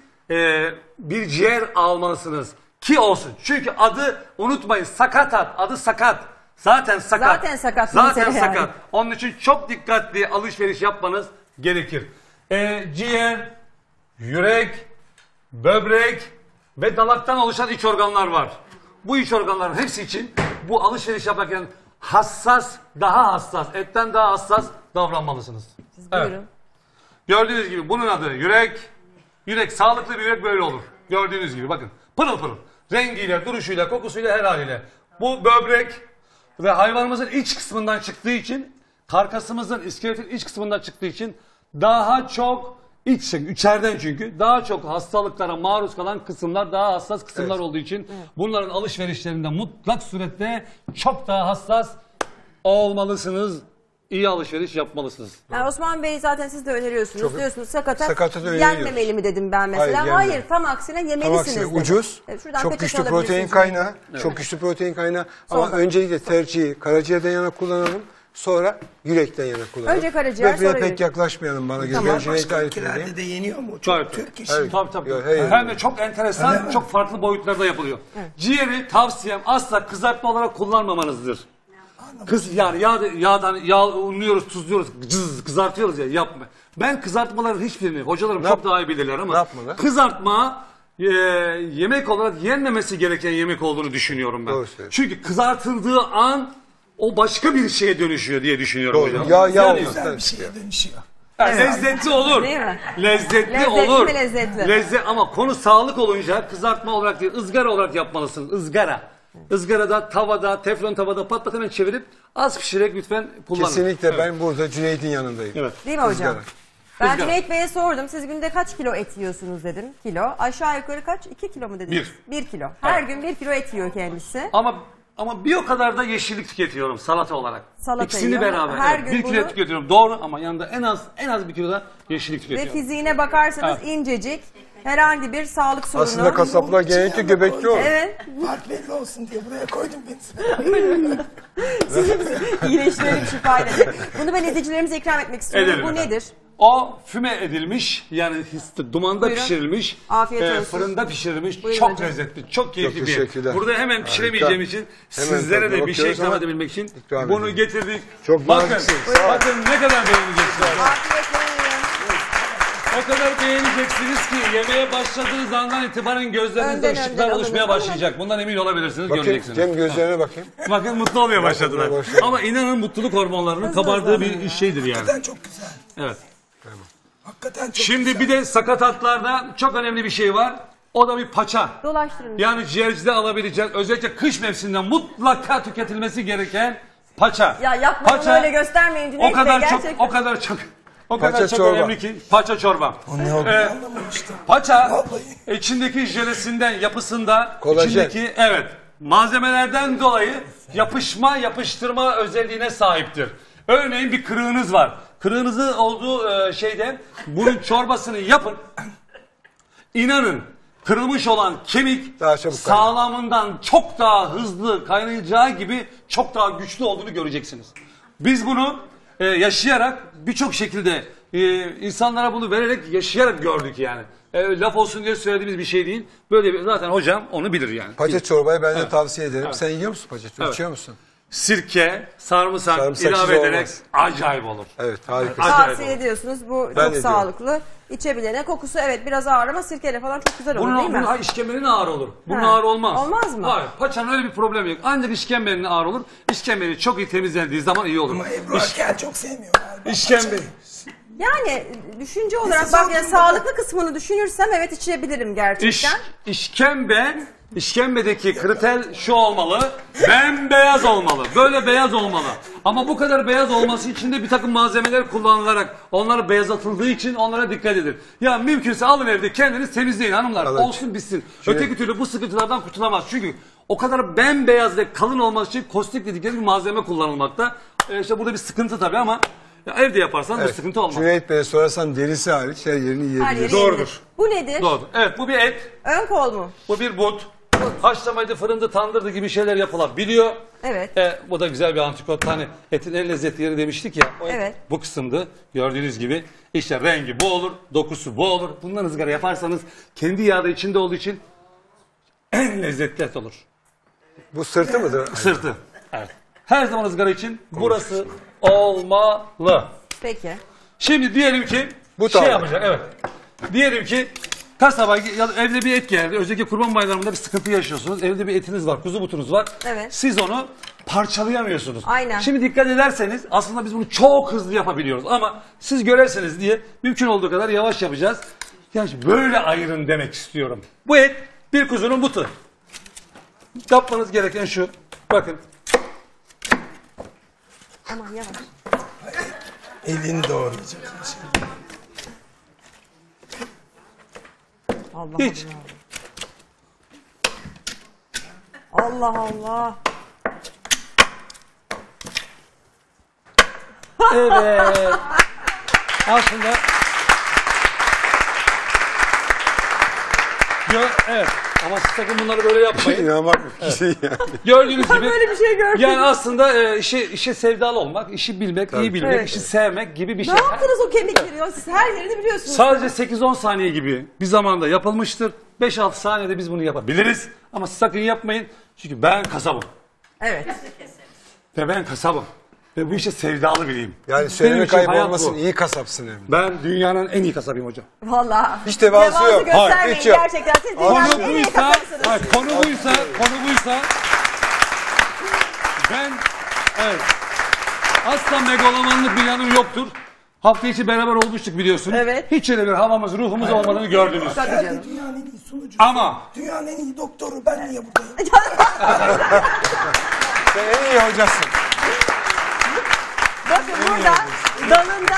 bir ciğer almalısınız. Ki olsun. Çünkü adı, unutmayın, sakatat. Adı sakat. Zaten sakat. Zaten sakat. Zaten mesele sakat. yani. Onun için çok dikkatli alışveriş yapmanız gerekir. Ciğer, yürek, böbrek ve dalaktan oluşan iç organlar var. Bu iç organların hepsi için bu alışveriş yaparken hassas, daha hassas, etten daha hassas davranmalısınız. Buyurun. Gördüğünüz gibi bunun adı yürek. Yürek, sağlıklı bir yürek böyle olur. Gördüğünüz gibi bakın. Pırıl pırıl. Rengiyle, duruşuyla, kokusuyla, her haliyle. Bu böbrek ve hayvanımızın iç kısmından çıktığı için, karkasımızın, iskeletin iç kısmından çıktığı için daha çok içeriden, çünkü daha çok hastalıklara maruz kalan kısımlar, daha hassas kısımlar olduğu için bunların alışverişlerinde mutlak surette çok daha hassas olmalısınız. İyi alışveriş yapmalısınız. Yani Osman Bey, zaten siz de öneriyorsunuz. Diyorsunuz sakatat öneriyoruz. yenmemeli mi dedim ben mesela. Hayır, Hayır, yenmemeli. tam aksine yemelisiniz. Tam aksine dedim. ucuz, Evet, şuradan çok peçete güçlü protein alabilirsiniz. kaynağı, çok güçlü protein kaynağı. Ama Sonra. öncelikle tercihi karaciğerden yana kullanalım, sonra yürekten yana kullanalım. Önce karaciğer, Böbreğe sonra pek yürek. yaklaşmayalım bana göre. Tamam. Ben Başka Cüneyt'e ait ülkelerde biriyim. de yeniyor mu? Çok Tabii. Türk işi. Evet. Tabii. Yok, hayır. Hem de çok enteresan, çok farklı boyutlarda yapılıyor. Ciğeri tavsiyem asla kızartma olarak kullanmamanızdır. Yani yağ unluyoruz, tuzluyoruz, kızartıyoruz ya, yapma. Ben kızartmaların hiçbirini, hocalarım çok daha iyi bilirler ama yapmalı? kızartma yemek olarak yenmemesi gereken yemek olduğunu düşünüyorum ben. Doğru söylüyorsun. Çünkü kızartıldığı an o başka bir şeye dönüşüyor diye düşünüyorum Doğru. hocam. Yağ Yani- Güzel bir şeye dönüşüyor. Lezzetli olur. Değil mi? Lezzetli Lezzetli olur. mi lezzetli? Ama konu sağlık olunca kızartma olarak değil, ızgara olarak yapmalısınız. Izgara. Izgarada, tavada, teflon tavada pat hemen çevirip az pişirerek lütfen kullanın. Kesinlikle ben burada Cüneyt'in yanındayım. Evet. Değil mi hocam? Izgara. Ben Izgara. Cüneyt Bey'e sordum. Siz günde kaç kilo et yiyorsunuz dedim. Kilo. Aşağı yukarı kaç? 2 kilo mu dediniz? 1 kilo. Her gün 1 kilo et yiyor kendisi. Ama bir o kadar da yeşillik tüketiyorum salata olarak. Salata İkisini yiyor. beraber. Her evet. gün 1 kilo bunu- tüketiyorum. Doğru, ama yanında en az 1 kilo da yeşillik Ve tüketiyorum. fiziğine bakarsanız Evet. incecik. Herhangi bir sağlık sorunu. Aslında kasaplar genellikle göbekli olur. Evet. Fark belli olsun diye buraya koydum beni. İyileştirelim, şifayla. Bunu ben izleyicilerimize ikram etmek istiyorum. Ederim Bu efendim. nedir? O füme edilmiş, yani dumanda Buyurun. pişirilmiş, Afiyet olsun. fırında pişirilmiş, Buyurun çok hocam. lezzetli, çok keyifli Çok bir. teşekkürler. Burada hemen pişiremeyeceğim için Hemen sizlere tadına de bir şey bakıyoruz ikram ama edebilmek için ikram bunu edelim. getirdik. Çok bakın, naziksiniz. bakın ne kadar beğeneceksiniz. Afiyetle yiyin. O kadar beğeneceksiniz ki yemeğe başladığınız andan itibaren gözlerinizde Önden, ışıklar önden, oluşmaya alın. başlayacak. Bundan emin olabilirsiniz, Bakayım göreceksiniz. Cem, gözlerine bakayım. Bakın mutlu olmaya başladılar. olmaya başladı. Ama inanın mutluluk hormonlarının kabardığı bir şeydir yani. Hakikaten çok güzel. Evet. Hakikaten çok Şimdi güzel. bir de sakatatlarda çok önemli bir şey var. O da bir paça. Dolaştırın. Yani ciğercide alabileceğiz. Özellikle kış mevsiminde mutlaka tüketilmesi gereken paça. Ya yapmayın, öyle göstermeyin Cüneyt o kadar Bey, çok, gerçekten. o kadar Paça çok çorba. önemli ki paça çorba. O ne olduğunu anlamamıştım. Paça Vallahi. içindeki jölesinden, yapısında, Kolajen. içindeki malzemelerden dolayı yapıştırma özelliğine sahiptir. Örneğin bir kırığınız var. Kırığınızın olduğu şeyde bunun çorbasını yapın. İnanın, kırılmış olan kemik Daha çabuk sağlamından çok daha hızlı kaynayacağı gibi çok daha güçlü olduğunu göreceksiniz. Biz bunu yaşayarak birçok şekilde insanlara bunu vererek yaşayarak gördük yani. Laf olsun diye söylediğimiz bir şey değil. Böyle bir, zaten hocam onu bilir yani. Paça çorbayı ben de tavsiye ederim. Sen yiyor musun paça çorbayı? Evet. İçiyor musun? Sirke, sarımsak Sarımsaksız ilave ederek olmaz. acayip olur. Evet, harika. Acayip Tavsiye olur. ediyorsunuz. Bu Ben çok de sağlıklı. İçebilene, kokusu evet biraz ağır ama sirkeyle falan çok güzel olur değil mi? Bunun işkembenin ağır olur. Bunun Ha. ağır olmaz. Olmaz mı? Hayır. Paçanın öyle bir problemi yok. Ancak işkembenin ağır olur. İşkembeni çok iyi temizlendiği zaman iyi olur. Ama Ebru Akel çok sevmiyor galiba. İşkembe. Yani düşünce olarak Siz bak, oturun yani sağlıklı kısmını düşünürsem evet içebilirim gerçekten. İşkembe İşkembedeki kriter şu olmalı. Bembeyaz olmalı. Böyle beyaz olmalı. Ama bu kadar beyaz olması için de bir takım malzemeler kullanılarak onları beyazlatıldığı için onlara dikkat edin. Ya mümkünse alın evde kendiniz temizleyin hanımlar. Evet. Olsun bitsin. Öteki türlü bu sıkıntılardan kurtulamaz. Çünkü o kadar bembeyaz ve kalın olması için kostik dedikleri bir malzeme kullanılmakta. İşte burada bir sıkıntı tabii ama ya evde yaparsan bu sıkıntı olmaz. Cüneyt Bey'e sorarsan derisi hariç her yerini Her yiyebilir. yeri Doğrudur. yenir. Bu nedir? Doğru. Evet bu bir et. Ön kol mu? Bu bir but. Haşlamaydı, fırında, tandırdı gibi şeyler yapılabiliyor. Evet. Bu da güzel bir antrikot. Hani etin en lezzetli yeri demiştik ya. O et Evet. bu kısımdı. Gördüğünüz gibi. İşte rengi bu olur, dokusu bu olur. Bundan ızgara yaparsanız kendi yağı da içinde olduğu için en lezzetli et olur. Bu sırtı mıdır? Sırtı. Evet. Her zaman ızgara için burası olmalı. Peki. Şimdi diyelim ki Bu şey tavuk. yapacak. Evet. Diyelim ki kasaba ya da evde bir et geldi. Özellikle kurban bayramında bir sıkıntı yaşıyorsunuz. Evde bir etiniz var, kuzu butunuz var. Evet. Siz onu parçalayamıyorsunuz. Aynen. Şimdi dikkat ederseniz aslında biz bunu çok hızlı yapabiliyoruz. Ama siz görerseniz diye mümkün olduğu kadar yavaş yapacağız. Yani böyle ayırın demek istiyorum. Bu et bir kuzunun butu. Yapmanız gereken şu. Bakın. Aman yavaş. Elini doğrayacak. Allah Hiç. Allah. Allah Allah. Evet. Aslında evet. Ama siz sakın bunları böyle yapmayın. İnanmak bir şey yani. Gördüğünüz gibi. Böyle bir şey gördüm. Yani aslında işe sevdalı olmak, işi bilmek, iyi bilmek, Evet. işi sevmek gibi bir şey. Ne yaptınız o kemikleri ya? Siz her yerini biliyorsunuz. Sadece 8-10 saniye gibi bir zamanda yapılmıştır. 5-6 saniyede biz bunu yapabiliriz. Ama sakın yapmayın. Çünkü ben kasabım. Evet. Ve ben kasabım. Ve bu işe sevdalı biriyim. Yani Benim söyleme için hayat kaybolmasın bu. iyi kasapsın hem. Ben dünyanın en iyi kasabıyım hocam. Vallahi. Hiç tevazu yok. göstermeyin Hayır, hiç yok. gerçekten. Siz dünyanın Konu en iyi buysa, kasapsınız. hayır, konu buysa ben evet asla megalomanlık bir yanım yoktur. Hafta içi beraber olmuştuk biliyorsun. Evet. Hiç öyle bir havamız, ruhumuz olmadığını gördünüz. Tabii canım. Dünyanın en iyi sunucusu. Ama Dünyanın en iyi doktoru. Ben niye buradayım? Sen en iyi hocasın. Bakın burada dalında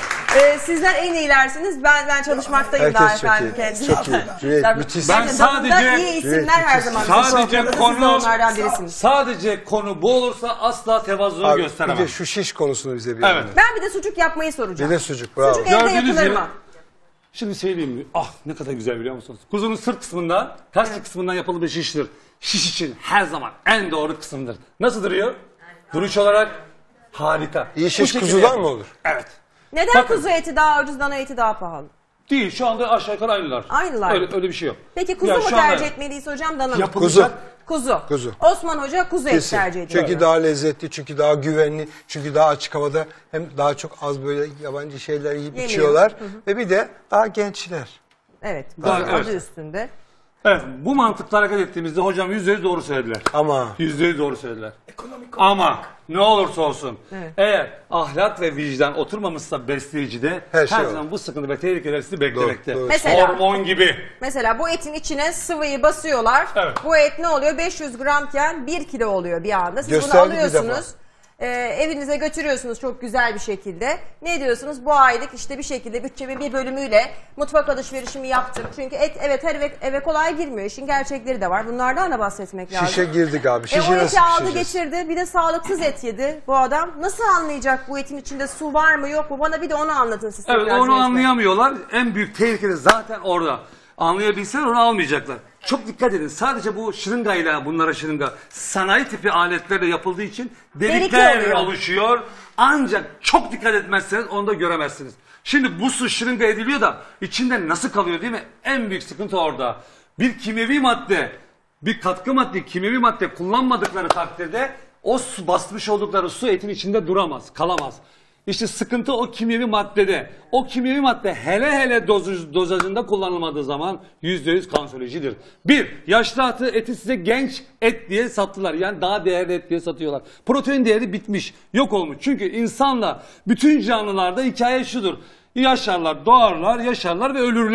sizler en iyilersiniz. Ben çalışmaktayım daha Herkes çok efendim. iyi. Kendisi. Çok iyi. Cüneyt Tabii. müthiş. Ben Dalında sadece- iyi isimler her zaman. sadece Siz de konu onlardan birisiniz. sadece konu bu olursa asla tevazu Abi, bir gösteremem. de şu şiş konusunu bize bir Evet. anlat. Ben bir de sucuk yapmayı soracağım. Bir de sucuk. Bravo. Sucuk evde Gördüğünüz yapılır gibi- mı? Şimdi söyleyeyim mi? Ah ne kadar güzel biliyor musunuz? Kuzunun sırt kısmından, kasçı kısmından yapılı bir şiştir. Şiş için her zaman en doğru kısımdır. Nasıl duruyor? Duruş olarak harika. İyi Bu şiş şekilde kuzudan yapın. mı olur? Evet. Neden Bakın. kuzu eti daha ucuz, dana eti daha pahalı? Değil şu anda aşağı yukarı aynılar. Aynılar. Öyle bir şey yok. Peki kuzu Ya mu şu anda tercih etmeliyiz hocam, dana mı? yapılacak- Kuzu. Kuzu. Osman Hoca kuzu eti Kesin. tercih ediyor. Çünkü daha lezzetli, çünkü daha güvenli, çünkü daha açık havada hem daha çok az böyle yabancı şeyler yiyip Yemiyor. içiyorlar. Ve bir de daha gençler. Evet. Daha- Adı evet. üstünde. Evet, bu mantıkla hareket ettiğimizde hocam %100 doğru söylediler. Ama %100 doğru söylediler. Ama ne olursa olsun Evet. eğer ahlak ve vicdan oturmamışsa besleyicide Her her, şey zaman bu sıkıntı ve tehlikeler sizi beklemekte. doğru. Mesela- Hormon gibi. Mesela bu etin içine sıvıyı basıyorlar. Evet. Bu et ne oluyor? 500 gramken 1 kilo oluyor bir anda. Siz Gösterdik bunu bir defa. alıyorsunuz. Evinize götürüyorsunuz çok güzel bir şekilde. Ne diyorsunuz? Bu aylık işte bir şekilde bütçemin bir bölümüyle mutfak alışverişimi yaptım. Çünkü et evet her eve kolay girmiyor. İşin gerçekleri de var. Bunlardan da bahsetmek lazım. şişe girdik abi. Şişe O nasıl eti aldı pişireceğiz? geçirdi. Bir de sağlıksız et yedi bu adam. Nasıl anlayacak bu etin içinde su var mı yok mu? Bana bir de onu anlatın siz. Evet tekrar onu Cüneyt Bey. anlayamıyorlar. En büyük tehlike de zaten orada. Anlayabilseler onu almayacaklar. Çok dikkat edin. Sadece bu şırıngayla bunlara şırınga sanayi tipi aletlerle yapıldığı için delikler oluyor. oluşuyor. Ancak çok dikkat etmezseniz onu da göremezsiniz. Şimdi bu su şırınga ediliyor da içinde nasıl kalıyor değil mi? En büyük sıkıntı orada. Bir kimyevi madde, bir katkı madde, kimyevi madde kullanmadıkları takdirde o su basmış oldukları su etin içinde duramaz, kalamaz. İşte sıkıntı o kimyevi maddede. O kimyevi madde hele dozajında kullanılmadığı zaman %100 kanserojidir. Bir, yaşlı eti size genç et diye sattılar. Yani daha değerli et diye satıyorlar. Protein değeri bitmiş, yok olmuş. Çünkü insanla bütün canlılarda hikaye şudur. Yaşarlar, doğarlar, yaşarlar ve ölürler.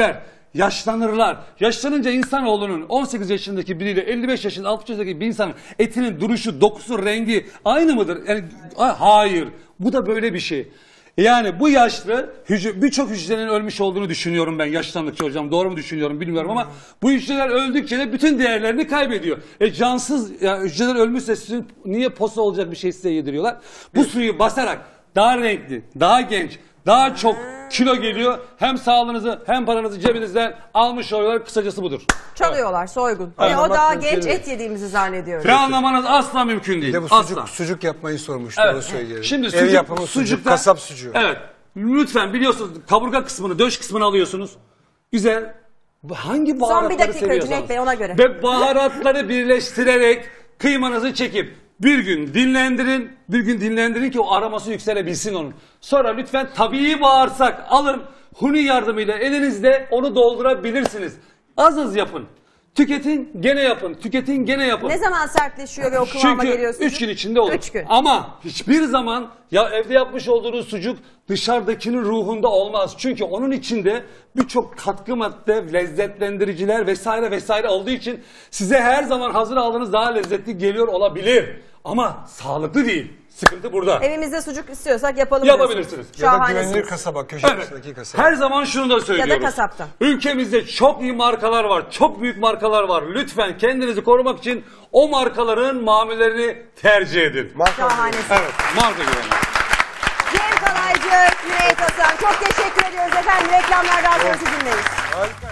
yaşlanırlar. Yaşlanınca insanoğlunun 18 yaşındaki biriyle 55 yaşında 60 yaşındaki bir insanın etinin duruşu, dokusu, rengi aynı mıdır? Yani, hayır. Bu da böyle bir şey. Yani bu yaşlı birçok hücrelerin ölmüş olduğunu düşünüyorum ben yaşlandıkça hocam. Doğru mu düşünüyorum bilmiyorum ama bu hücreler öldükçe de bütün değerlerini kaybediyor. Cansız yani hücreler ölmüşse sizin niye posa olacak bir şey size yediriyorlar? Bu suyu basarak daha renkli, daha genç, daha çok kilo geliyor. Hem sağlığınızı hem paranızı cebinizden almış oluyorlar. Kısacası budur. Çalıyorlar, soygun. Ve o Anlamak daha mümkün genç değil. et yediğimizi zannediyoruz. Ve anlamanız asla mümkün değil. Bir de bu Asla. sucuk yapmayı sormuştu, Evet. onu söyleyelim. Şimdi Ev yapımı sucukta- kasap sucuğu. Evet. Lütfen biliyorsunuz kaburga kısmını, döş kısmını alıyorsunuz. Güzel. Hangi baharatları bir dakika seviyorsanız. Cüneyt Bey, ona göre. Ve baharatları birleştirerek kıymanızı çekip bir gün dinlendirin ki o aroması yükselebilsin onun. Sonra lütfen tabii bağırsak alın, huni yardımıyla elinizde onu doldurabilirsiniz. Az yapın. Tüketin gene yapın. Tüketin gene yapın. Ne zaman sertleşiyor ve o kıvama Çünkü geliyorsunuz? 3 gün içinde olur. 3 gün. Ama hiçbir zaman ya evde yapmış olduğunuz sucuk dışarıdakinin ruhunda olmaz. Çünkü onun içinde birçok katkı madde, lezzetlendiriciler vesaire vesaire olduğu için size her zaman hazır aldığınız daha lezzetli geliyor olabilir. Ama sağlıklı değil. Sıkıntı burada. Evimizde sucuk istiyorsak yapalım. Yapabilirsiniz. diyorsunuz. Ya da Şahanesiniz. güvenilir kasaba, Evet. köşesindeki kasaba. Her zaman şunu da söylüyoruz. Ya da kasapta. Ülkemizde çok iyi markalar var. Çok büyük markalar var. Lütfen kendinizi korumak için o markaların mamullerini tercih edin. Şahanesiniz. Evet. Marka güvenli. Cem Kalaycı, Cüneyt Hasan. Çok teşekkür ediyoruz efendim. Reklamlardan sonra sizinleyiz. Harika.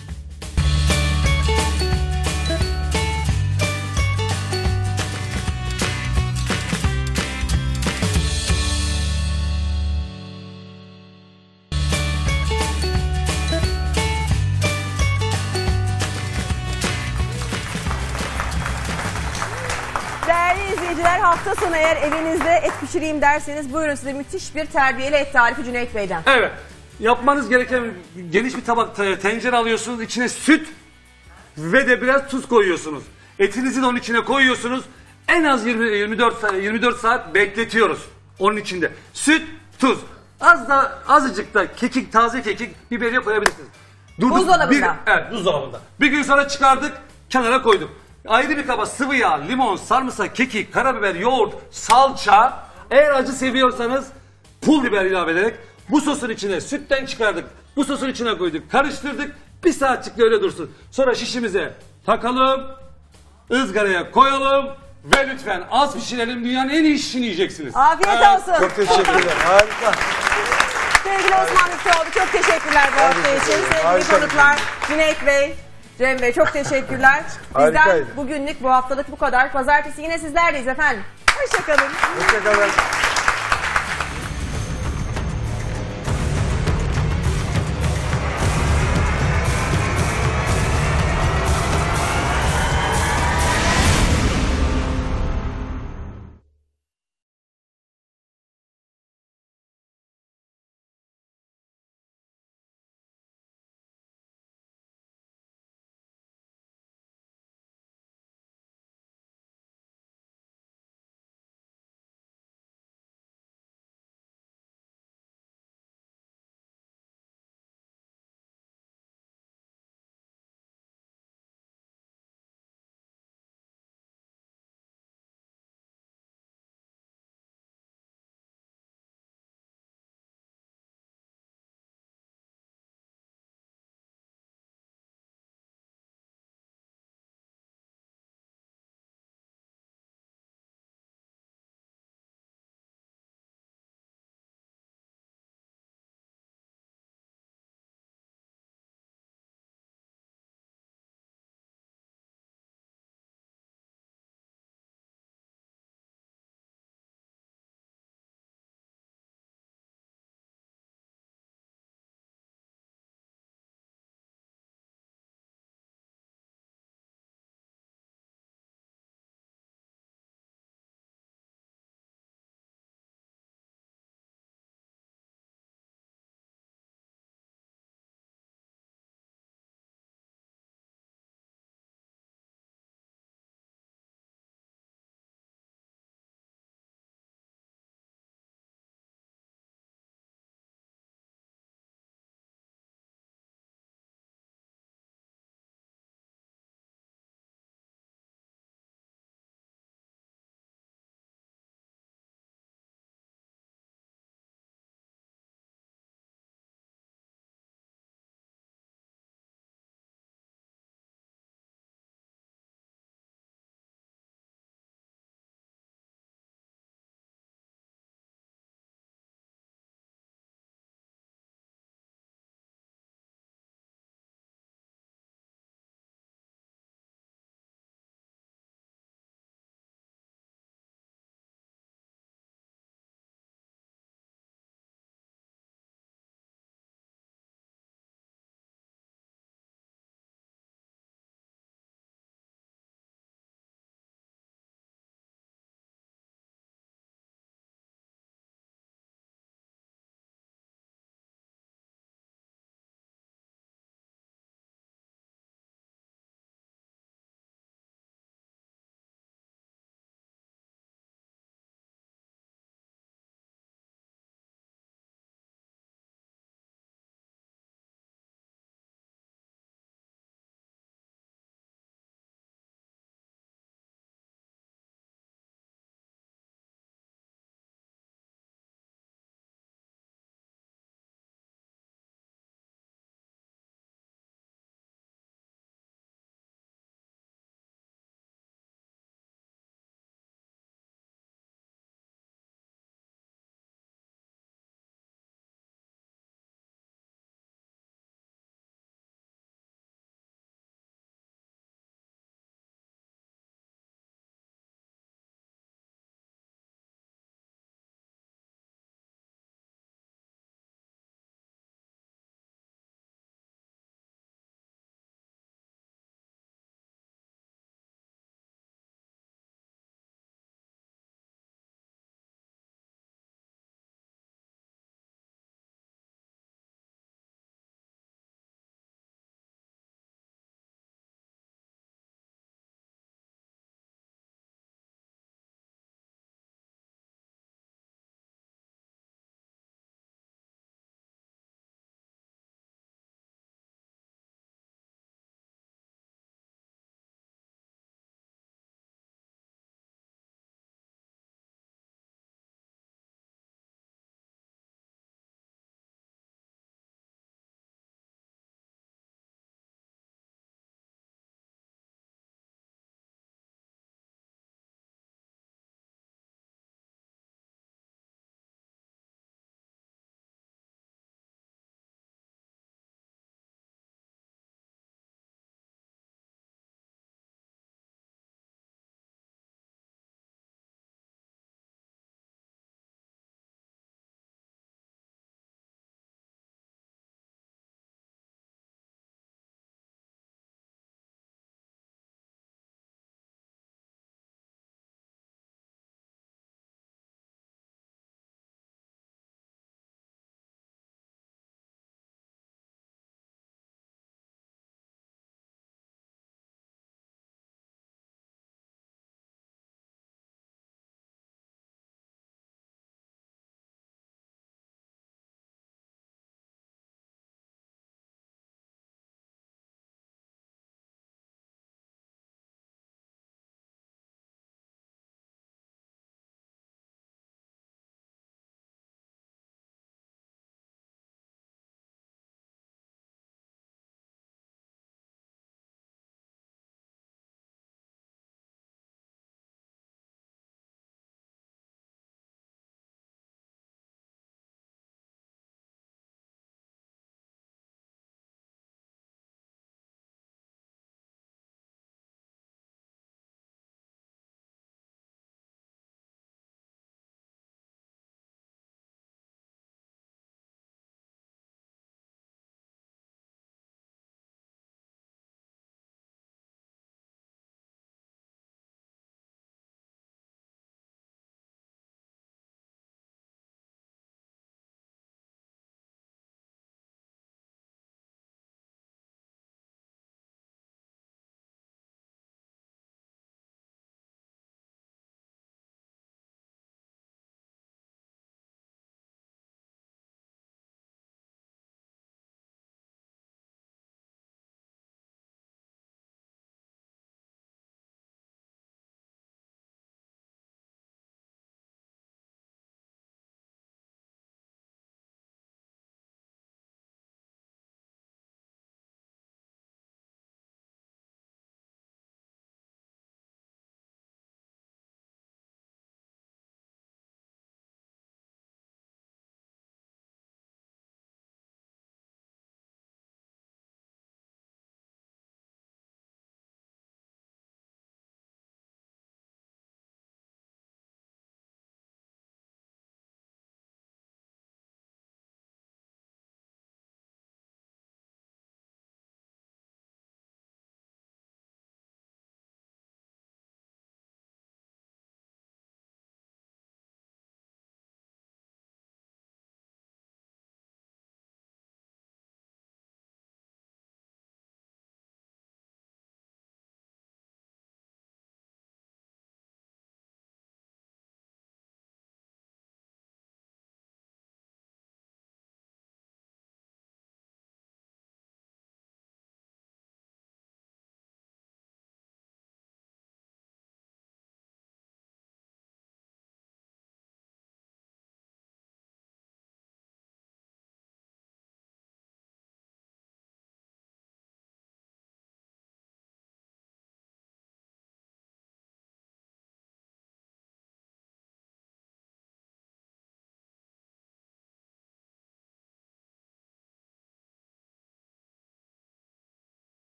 Değerli izleyiciler, hafta sonu eğer evinizde et pişireyim derseniz buyurun size müthiş bir terbiyeli et tarifi Cüneyt Bey'den. Evet. Yapmanız gereken geniş bir tabak tencere alıyorsunuz. İçine süt ve de biraz tuz koyuyorsunuz. Etinizi de onun içine koyuyorsunuz. En az 24 saat bekletiyoruz onun içinde. Süt, tuz. Azıcık da kekik, taze kekik, biberiye koyabilirsiniz. Buzdolabında. Evet, buzdolabında. Bir gün sonra çıkardık, kenara koyduk. Ayrı bir kaba sıvı yağ, limon, sarımsak, kekik, karabiber, yoğurt, salça. Eğer acı seviyorsanız pul biber ilave ederek bu sosun içine sütten çıkardık. Bu sosun içine koyduk, karıştırdık. Bir saatçik de öyle dursun. Sonra şişimize takalım, ızgaraya koyalım ve lütfen az pişirelim. Dünyanın en iyi şişini yiyeceksiniz. Afiyet olsun. Çok teşekkürler. Harika. Sevgili Osman Müftüoğlu çok teşekkürler bu hafta için. Sevgili Harika. konuklar Cüneyt Bey, Cem Bey çok teşekkürler. Bizden Harikaydı. bugünlük bu haftalık bu kadar. Pazartesi yine sizlerleyiz efendim. Hoşçakalın. Hoşçakalın.